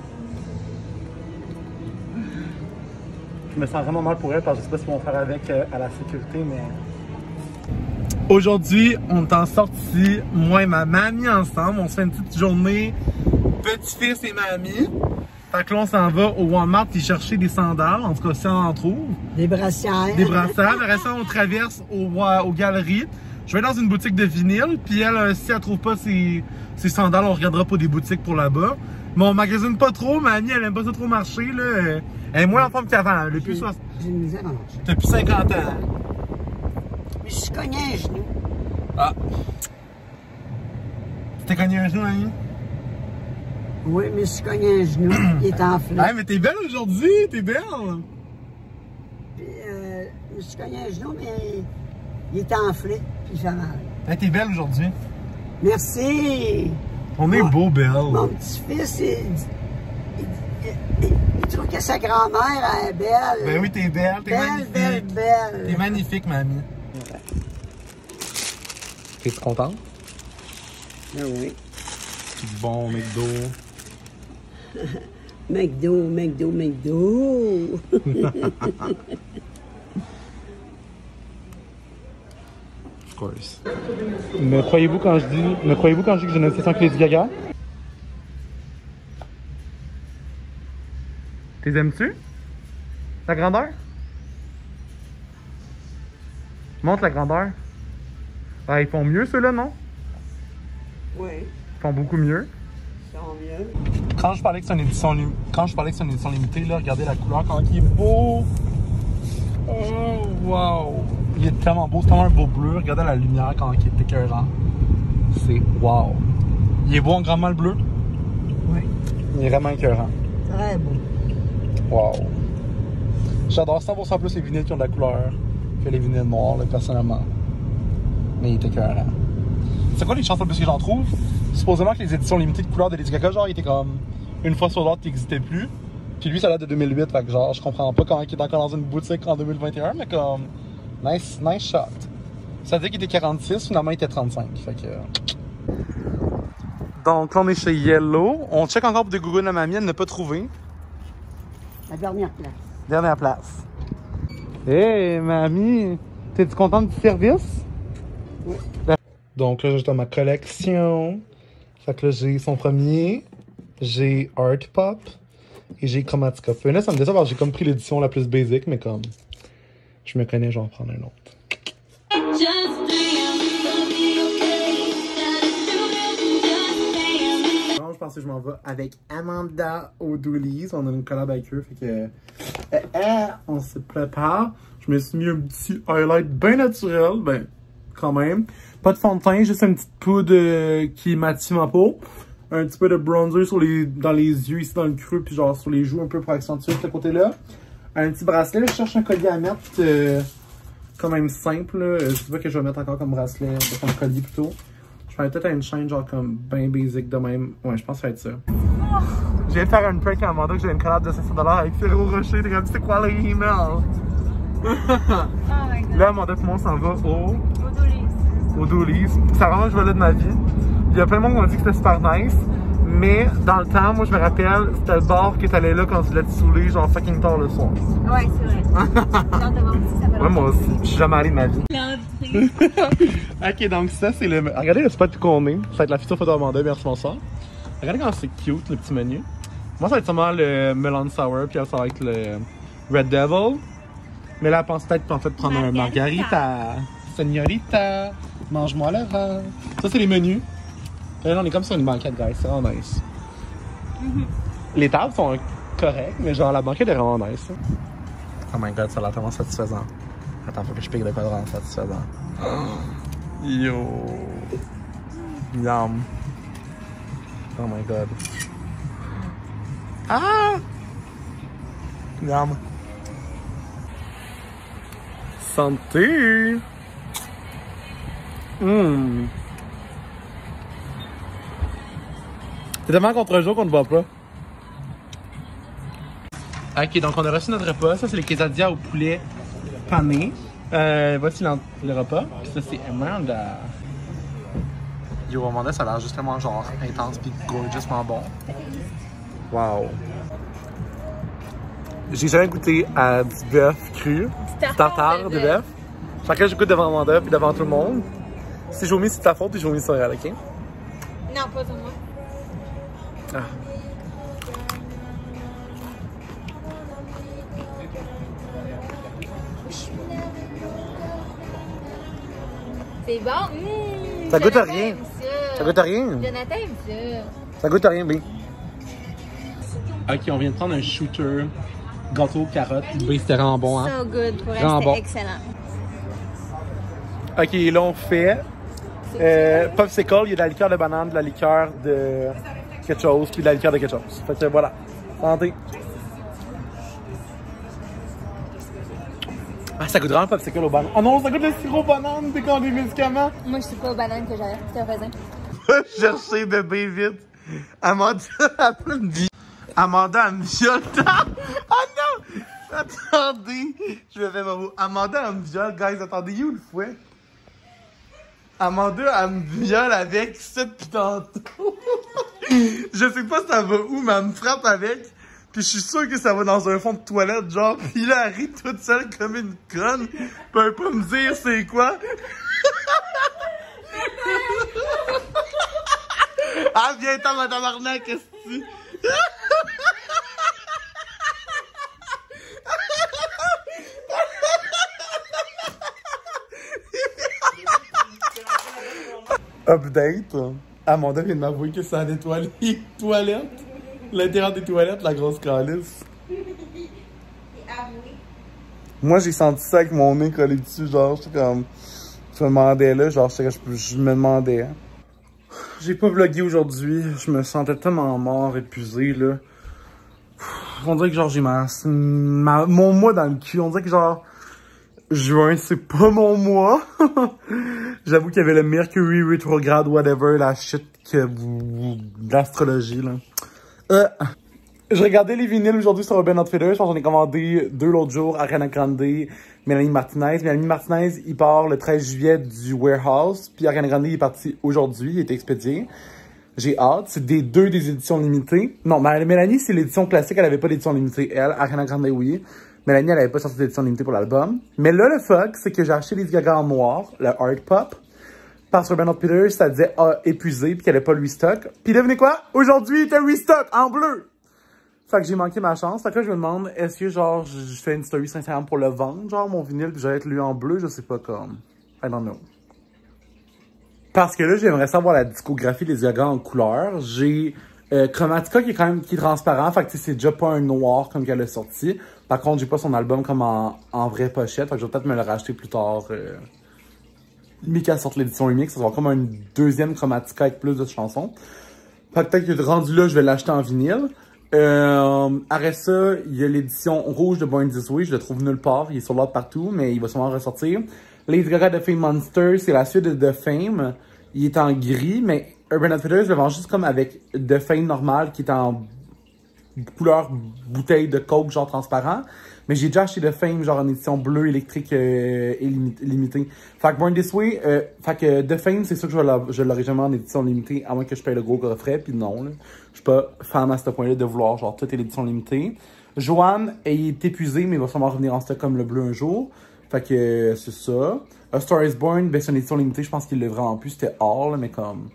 [SPEAKER 1] Je me sens vraiment mal pour elle parce que je sais pas ce qu'ils vont faire avec à la sécurité, mais... Aujourd'hui, on est en sortie, moi et ma mamie ensemble. On se fait une petite journée petit-fils et mamie. Fait que là, on s'en va au Walmart y chercher des sandales. En tout cas, si on en trouve.
[SPEAKER 6] Des brassières.
[SPEAKER 1] Des brassières. Le restant, on traverse aux galeries. Je vais dans une boutique de vinyle. Puis elle, si elle trouve pas ses sandales, on regardera pas des boutiques pour là-bas. Mais on magasine pas trop. Mamie, elle aime pas ça trop marcher, là. Elle est moins en forme qu'avant. Depuis 50 ans.
[SPEAKER 6] Mais je suis cogné un genou.
[SPEAKER 1] Ah. Tu t'es cogné un genou, Annie?
[SPEAKER 6] Oui, mais je suis cogné un genou. Il est enflé.
[SPEAKER 1] Ah, mais t'es belle aujourd'hui, t'es belle.
[SPEAKER 6] Puis, je suis cogné un genou, mais il est enflé, puis il fait mal.
[SPEAKER 1] Hey, t'es belle aujourd'hui.
[SPEAKER 6] Merci.
[SPEAKER 1] On est beau, belle.
[SPEAKER 6] Mon petit-fils, il trouve que sa grand-mère est belle.
[SPEAKER 1] Ben oui, t'es belle, t'es magnifique.
[SPEAKER 6] Belle.
[SPEAKER 1] T'es magnifique, mamie. T'es-tu contente?
[SPEAKER 6] Ah oui.
[SPEAKER 1] Bon, McDo.
[SPEAKER 6] McDo.
[SPEAKER 1] Of course. Me croyez-vous quand je dis que j'ai une obsession avec Lady Gaga? T'es aimes-tu? La grandeur? Montre la grandeur. Ah, ils font mieux ceux-là, non?
[SPEAKER 6] Oui.
[SPEAKER 1] Ils font beaucoup mieux.
[SPEAKER 6] Ils sont mieux.
[SPEAKER 1] Quand je parlais que c'est une édition limitée, là, regardez la couleur quand il est beau. Oh, wow. Il est tellement beau, c'est tellement un beau bleu. Regardez la lumière quand il est écœurant. C'est wow. Il est beau en grand mal bleu?
[SPEAKER 6] Oui.
[SPEAKER 1] Il est vraiment écœurant.
[SPEAKER 6] Très beau.
[SPEAKER 1] Wow. J'adore 100% plus les vinyles qui ont de la couleur que les vinyles noirs, là, personnellement. Mais il est écœurant. c'est quoi les chances parce que j'en trouve? Supposément que les éditions limitées de couleurs de Lady Gaga, genre, ils étaient comme une fois sur l'autre qui n'existaient plus. Puis lui, ça date de 2008, fait que genre, je comprends pas comment il est encore dans une boutique en 2021, mais comme, nice shot. Ça dit qu'il était 46, finalement il était 35, fait que... Donc là, on est chez Yellow. On check encore pour des gougounes à mamie, elle n'a pas trouvé.
[SPEAKER 6] La dernière place.
[SPEAKER 1] Dernière place. Hey, mamie! T'es-tu contente du service?
[SPEAKER 6] Oui.
[SPEAKER 1] Donc là, j'ai dans ma collection. Fait que là, j'ai son premier. J'ai Art Pop. Et j'ai Chromatica. Puis là, ça me déçoit parce que j'ai comme pris l'édition la plus basique, mais comme... Je me connais, je vais en prendre un autre. Non, je pense que je m'en vais avec Amanda au Doolies. On a une collab avec eux, fait que... on se prépare. Je me suis mis un petit highlight bien naturel, ben, quand même. Pas de fond de teint, juste une petite poudre qui matisse ma peau. Un petit peu de bronzer dans les yeux, ici dans le creux, puis genre sur les joues un peu pour accentuer ce côté-là. Un petit bracelet, là, je cherche un collier à mettre quand même simple. Là. Je sais pas que je vais mettre encore comme bracelet, comme collier plutôt. Je vais peut-être une chaîne genre comme bien basic de même. Ouais, je pense que ça va être ça. Je viens de faire une prank à Amanda que j'ai une collab de 500$ avec Ferrero Rocher. T'es comme, c'est quoi le email?
[SPEAKER 7] Oh my god.
[SPEAKER 1] Là, Amanda et moi, on s'en va au Doolies. C'est vraiment le journée de ma vie. Il y a plein de monde qui m'a dit que c'était super nice. Mais dans le temps, moi je me rappelle, c'était le bar que t'allais là quand tu l'as saoulé, genre fucking tard le soir.
[SPEAKER 7] Ouais, c'est vrai.
[SPEAKER 1] Ouais, moi aussi. Je suis jamais allé de ma vie. Ok, donc ça, c'est le. Regardez le spot qu'on est. Ça va être la future photo d'Amanda, merci bonsoir. Regardez comment c'est cute le petit menu. Moi, ça va être sûrement le melon sour, puis ça va être le Red Devil. Mais là, elle pense peut-être en fait prendre un margarita. Señorita, mange-moi le vent. Ça, c'est les menus. Là, on est comme sur une banquette, guys. C'est vraiment nice. Les tables sont correctes, mais genre la banquette est vraiment nice. Oh my god, ça a l'air tellement satisfaisant. Attends, faut que je pique de quoi de vraiment satisfaisant. Yo. Yum. Oh my god. Ah! Yum. Santé! C'est tellement contre-jour qu'on ne voit pas. Ok, donc on a reçu notre repas. Ça, c'est les quesadillas au poulet pané. Voici le repas. Puis ça, c'est Amanda. Yo, Amanda, ça a l'air justement genre intense pis gorgeousement bon. Wow. J'ai jamais goûté à du bœuf cru. Tartare de bœuf. Fait que je goûte devant Amanda puis devant tout le monde. Si j'ai omis, c'est ta faute puis j'ai omis sur elle, ok?
[SPEAKER 7] Non, pas sur moi.
[SPEAKER 1] Ah.
[SPEAKER 7] C'est bon.
[SPEAKER 1] Ça goûte à
[SPEAKER 7] Jonathan
[SPEAKER 1] rien.
[SPEAKER 7] aime ça.
[SPEAKER 1] Ça goûte à rien.
[SPEAKER 7] Jonathan aime ça.
[SPEAKER 1] Ça goûte à rien, bien. Ok, on vient de prendre un shooter gâteau carotte. C'était vraiment bon, hein?
[SPEAKER 7] So good. Pour elle,
[SPEAKER 1] Vraiment
[SPEAKER 7] c'était
[SPEAKER 1] bon.
[SPEAKER 7] excellent.
[SPEAKER 1] Ok, là on fait popsicle, il y a de la liqueur de banane, de la liqueur de quelque chose, puis de la liqueur de quelque chose. Fait que voilà. Santé. Ah, ça goûte vraiment le popsicle aux bananes. Oh non, ça goûte le sirop banane, c'est comme des médicaments.
[SPEAKER 7] Moi, je suis pas aux bananes que j'avais. C'est un raisin.
[SPEAKER 1] Va chercher bébé vite. Amanda, Amanda, elle me viole. Oh non! Attendez, je me fais ma voix. Amanda, elle me viole, guys. Attendez, où le fouet? Amanda, elle me viole avec ça pis tantôt. Je sais pas ça va où, mais elle me frappe avec. Pis je suis sûr que ça va dans un fond de toilette, genre. Pis là, elle rit toute seule comme une conne. Pis elle peut pas me dire c'est quoi. Ah, viens-t'en, ma tabarnak, qu'est-ce que tu... Update. Amanda vient de m'avouer que ça nettoie les toilettes. L'intérieur des toilettes, la grosse calice. Moi, j'ai senti ça avec mon nez collé dessus, genre, j'étais comme... Je me demandais là, genre, je me demandais. J'ai pas vlogué aujourd'hui, je me sentais tellement mort, épuisé, là. On dirait que genre j'ai mon mois dans le cul, on dirait que genre... Juin, c'est pas mon mois. J'avoue qu'il y avait le Mercury rétrograde, whatever, la shit que vous... l'astrologie, là. Je regardais les vinyles aujourd'hui sur Urban Outfitters. Je pense qu'on ai commandé 2 l'autre jour, Ariana Grande, Mélanie Martinez. Mélanie Martinez, il part le 13 juillet du warehouse. Puis Ariana Grande, il est parti aujourd'hui, il est expédié. J'ai hâte. C'est des éditions limitées. Non, Mélanie, c'est l'édition classique, elle avait pas d'édition limitée. Elle, Ariana Grande, oui. Mélanie, elle avait pas sorti d'édition limitée pour l'album. Mais là, le fuck, c'est que j'ai acheté Lady Gaga en noir, le Art Pop. Parce que Urban Outfitters, ça disait épuisé, puis qu'elle avait pas le restock. Puis devinez quoi? Aujourd'hui, il était restock en bleu! Fait que j'ai manqué ma chance. Fait que là, je me demande, est-ce que genre, je fais une story sur Instagram pour le vendre, genre, mon vinyle, puis j'allais être lu en bleu, je sais pas comme. I don't know. Parce que là, j'aimerais savoir la discographie des Gaga en couleur. J'ai Chromatica qui est transparent, fait que c'est déjà pas un noir comme qu'elle a sorti. Par contre, j'ai pas son album comme en vraie pochette, fait que je vais peut-être me le racheter plus tard. Mais qu'elle sorte l'édition remix, ça va comme une deuxième Chromatica avec plus de chansons. Fait que peut-être que rendu là, je vais l'acheter en vinyle. Après ça, il y a l'édition rouge de Born This Way, je le trouve nulle part, il est sur l'autre partout, mais il va sûrement ressortir. Lady Gaga de Fame Monster, c'est la suite de The Fame, il est en gris, mais Urban Outfitters le vend juste comme avec The Fame normal, qui est en couleur bouteille de coke, genre transparent. Mais j'ai déjà acheté The Fame, genre en édition bleue électrique limitée. Fait que Born This Way, fait que The Fame, c'est sûr que je l'aurai jamais en édition limitée, à moins que je paye le gros coffret, puis non, là. Je suis pas fan à ce point-là de vouloir, genre, toute l'édition limitée. Joanne, elle est épuisée, mais il va sûrement revenir en stock comme le bleu un jour. Fait que c'est ça. A Star Is Born, ben c'est une édition limitée, je pense qu'il l'a vraiment plus, c'était hors, là, mais comme...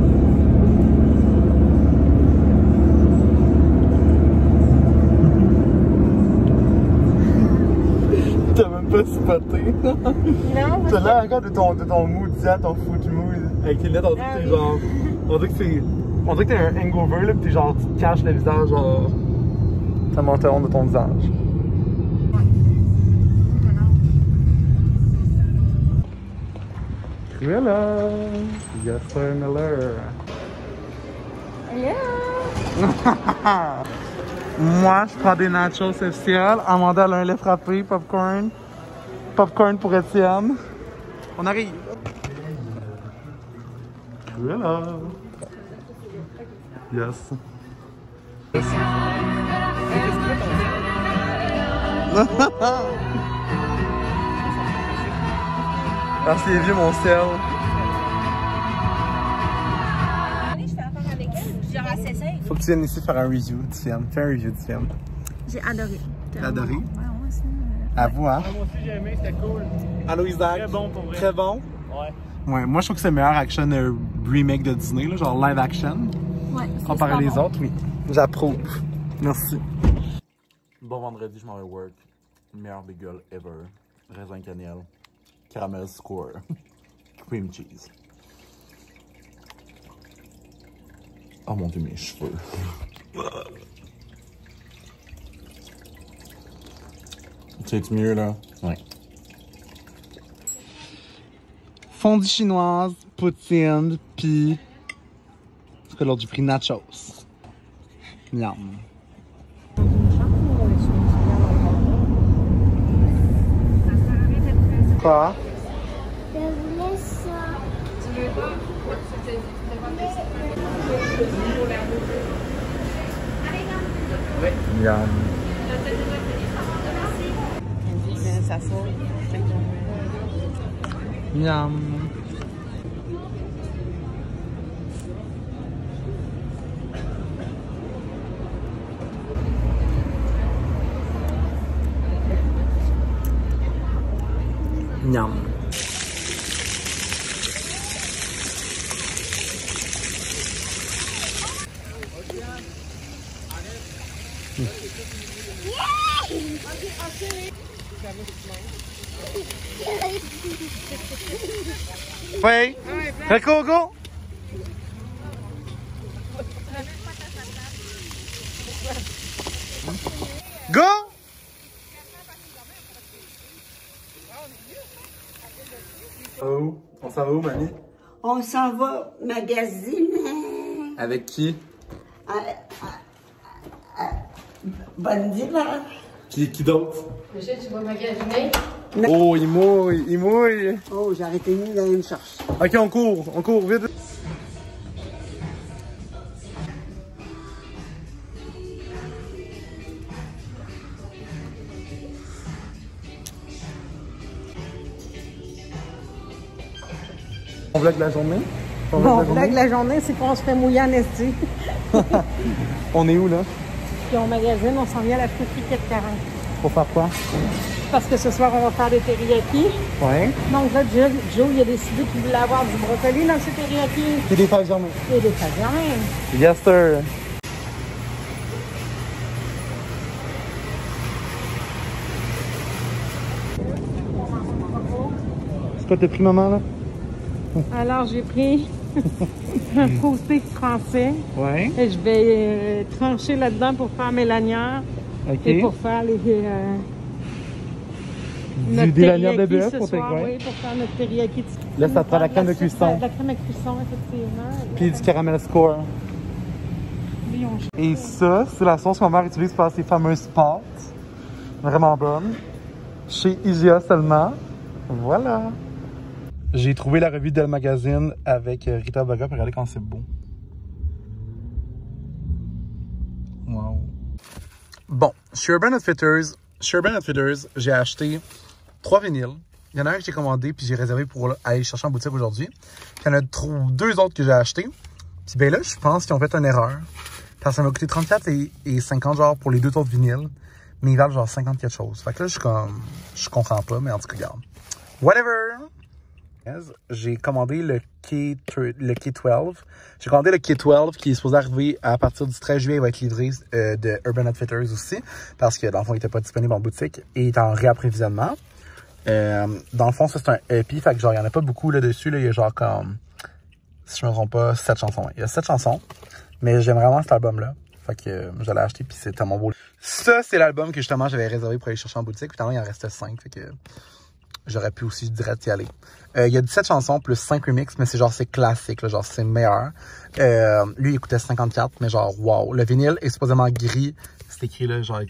[SPEAKER 1] T'as même pas spoté.
[SPEAKER 3] Non,
[SPEAKER 1] T'as l'air encore de ton mood, ton foot mood. Avec tes lettres, on dirait que t'es genre... On dirait que t'es un hangover, là, pis t'es genre, tu te caches le visage, genre... Ça monte le long de ton visage. Cruella! Yes, sir, Miller!
[SPEAKER 3] yeah.
[SPEAKER 1] Moi, je prends des nachos officiels. Amanda, elle a un lait frappé, popcorn. Popcorn pour Étienne. On arrive! Cruella! Yes. Ah, c'est vieux mon sel.
[SPEAKER 7] Je fais affaire avec elle, genre assez safe.
[SPEAKER 1] Faut que tu viennes ici faire un review du film. Fais un review du film.
[SPEAKER 7] J'ai adoré.
[SPEAKER 1] T'as adoré?
[SPEAKER 7] Ouais, c'est...
[SPEAKER 1] À vous, hein?
[SPEAKER 2] Moi aussi, j'ai aimé, c'était cool.
[SPEAKER 1] Allô, Isaac?
[SPEAKER 2] Très bon pour vrai.
[SPEAKER 1] Très bon?
[SPEAKER 2] Ouais.
[SPEAKER 1] Ouais, moi je trouve que c'est le meilleur action remake de Disney, là, genre live action.
[SPEAKER 7] Ouais.
[SPEAKER 1] Comparé à les autres, oui. J'approuve. Merci. Bon vendredi, je m'en vais work. Meilleur bagel ever. Raisin cannelle. Caramel score. Cream cheese. Oh mon dieu, mes cheveux. C'est mieux là? Ouais. Fondue chinoise, poutine, pis... C'est que l'autre j'ai pris nachos. Miam. Quoi?
[SPEAKER 4] Je voulais ça.
[SPEAKER 1] Miam.
[SPEAKER 3] Ça sort.
[SPEAKER 1] Miam. Miam. Ouais. Go, go. Go. Oh, on s'en va où, Mani?
[SPEAKER 6] On s'en va magasiner.
[SPEAKER 1] Avec qui?
[SPEAKER 6] Bonne dimanche.
[SPEAKER 1] Qui d'autre?
[SPEAKER 3] Michel, tu vas magasiner?
[SPEAKER 1] Oh, il mouille, il mouille.
[SPEAKER 6] Oh, j'ai arrêté nous d'aller me chercher.
[SPEAKER 1] Ok, on court, vite. On vlog la journée?
[SPEAKER 3] Bon, vlog la journée, c'est qu'on se fait mouiller en esti.
[SPEAKER 1] On est où là?
[SPEAKER 3] Puis on magasine, on s'en vient à la friterie 440.
[SPEAKER 1] Pour faire quoi?
[SPEAKER 3] Parce que ce soir, on va faire des teriyaki.
[SPEAKER 1] Ouais.
[SPEAKER 3] Donc là, Joe, il a décidé qu'il voulait avoir du brocoli dans ses teriyaki.
[SPEAKER 1] Et des fèves germées.
[SPEAKER 3] Et des fèves germées.
[SPEAKER 1] Yes, sir. C'est quoi t'as pris, maman, là?
[SPEAKER 3] Alors, j'ai pris un faux steak français.
[SPEAKER 1] Ouais.
[SPEAKER 3] Et je vais trancher là-dedans pour faire mes lanières.
[SPEAKER 1] OK.
[SPEAKER 3] Et pour faire les...
[SPEAKER 1] Des lanières de bœuf pour
[SPEAKER 3] soir,
[SPEAKER 1] ouais.
[SPEAKER 3] oui, pour faire notre teriyaki.
[SPEAKER 1] Là, ça prend la crème de cuisson.
[SPEAKER 3] La crème de cuisson, effectivement.
[SPEAKER 1] Puis du caramel score.
[SPEAKER 3] Puis
[SPEAKER 1] Et ça, c'est la sauce que ma mère utilise pour faire ses fameuses pâtes. Vraiment bonne. Chez IGA seulement. Voilà. J'ai trouvé la revue d'Elle Magazine avec Rita Baga. Regardez quand c'est beau. Wow. Bon, chez Urban Outfitters, j'ai acheté 3 vinyles. Il y en a un que j'ai commandé puis j'ai réservé pour aller chercher en boutique aujourd'hui. Il y en a 2 autres que j'ai achetés. Puis ben là, je pense qu'ils ont fait une erreur. Parce que ça m'a coûté 34 et 50 genre pour les 2 autres vinyles. Mais ils valent genre 50 quelque chose. Fait que là, je comprends pas, mais en tout cas, regarde. Whatever! J'ai commandé le K12. J'ai commandé le K12 qui est supposé arriver à partir du 13 juillet. Il va être livré de Urban Outfitters aussi. Parce que dans le fond, il n'était pas disponible en boutique et il est en réapprovisionnement. Dans le fond, ça c'est un EP. Fait que genre, il n'y en a pas beaucoup là-dessus. Là. Il y a genre comme, si je me trompe pas, 7 chansons. Il y a 7 chansons. Mais j'aime vraiment cet album-là. Fait que je l'ai acheté puis c'est tellement beau. Ça, c'est l'album que justement j'avais réservé pour aller chercher en boutique. Puis il en restait 5. Fait que j'aurais pu aussi direct y aller. Il y a 17 chansons plus 5 remixes, mais c'est classique, là, genre c'est meilleur. Lui, il coûtait 54, mais genre wow. Le vinyle est supposément gris. C'est écrit là, genre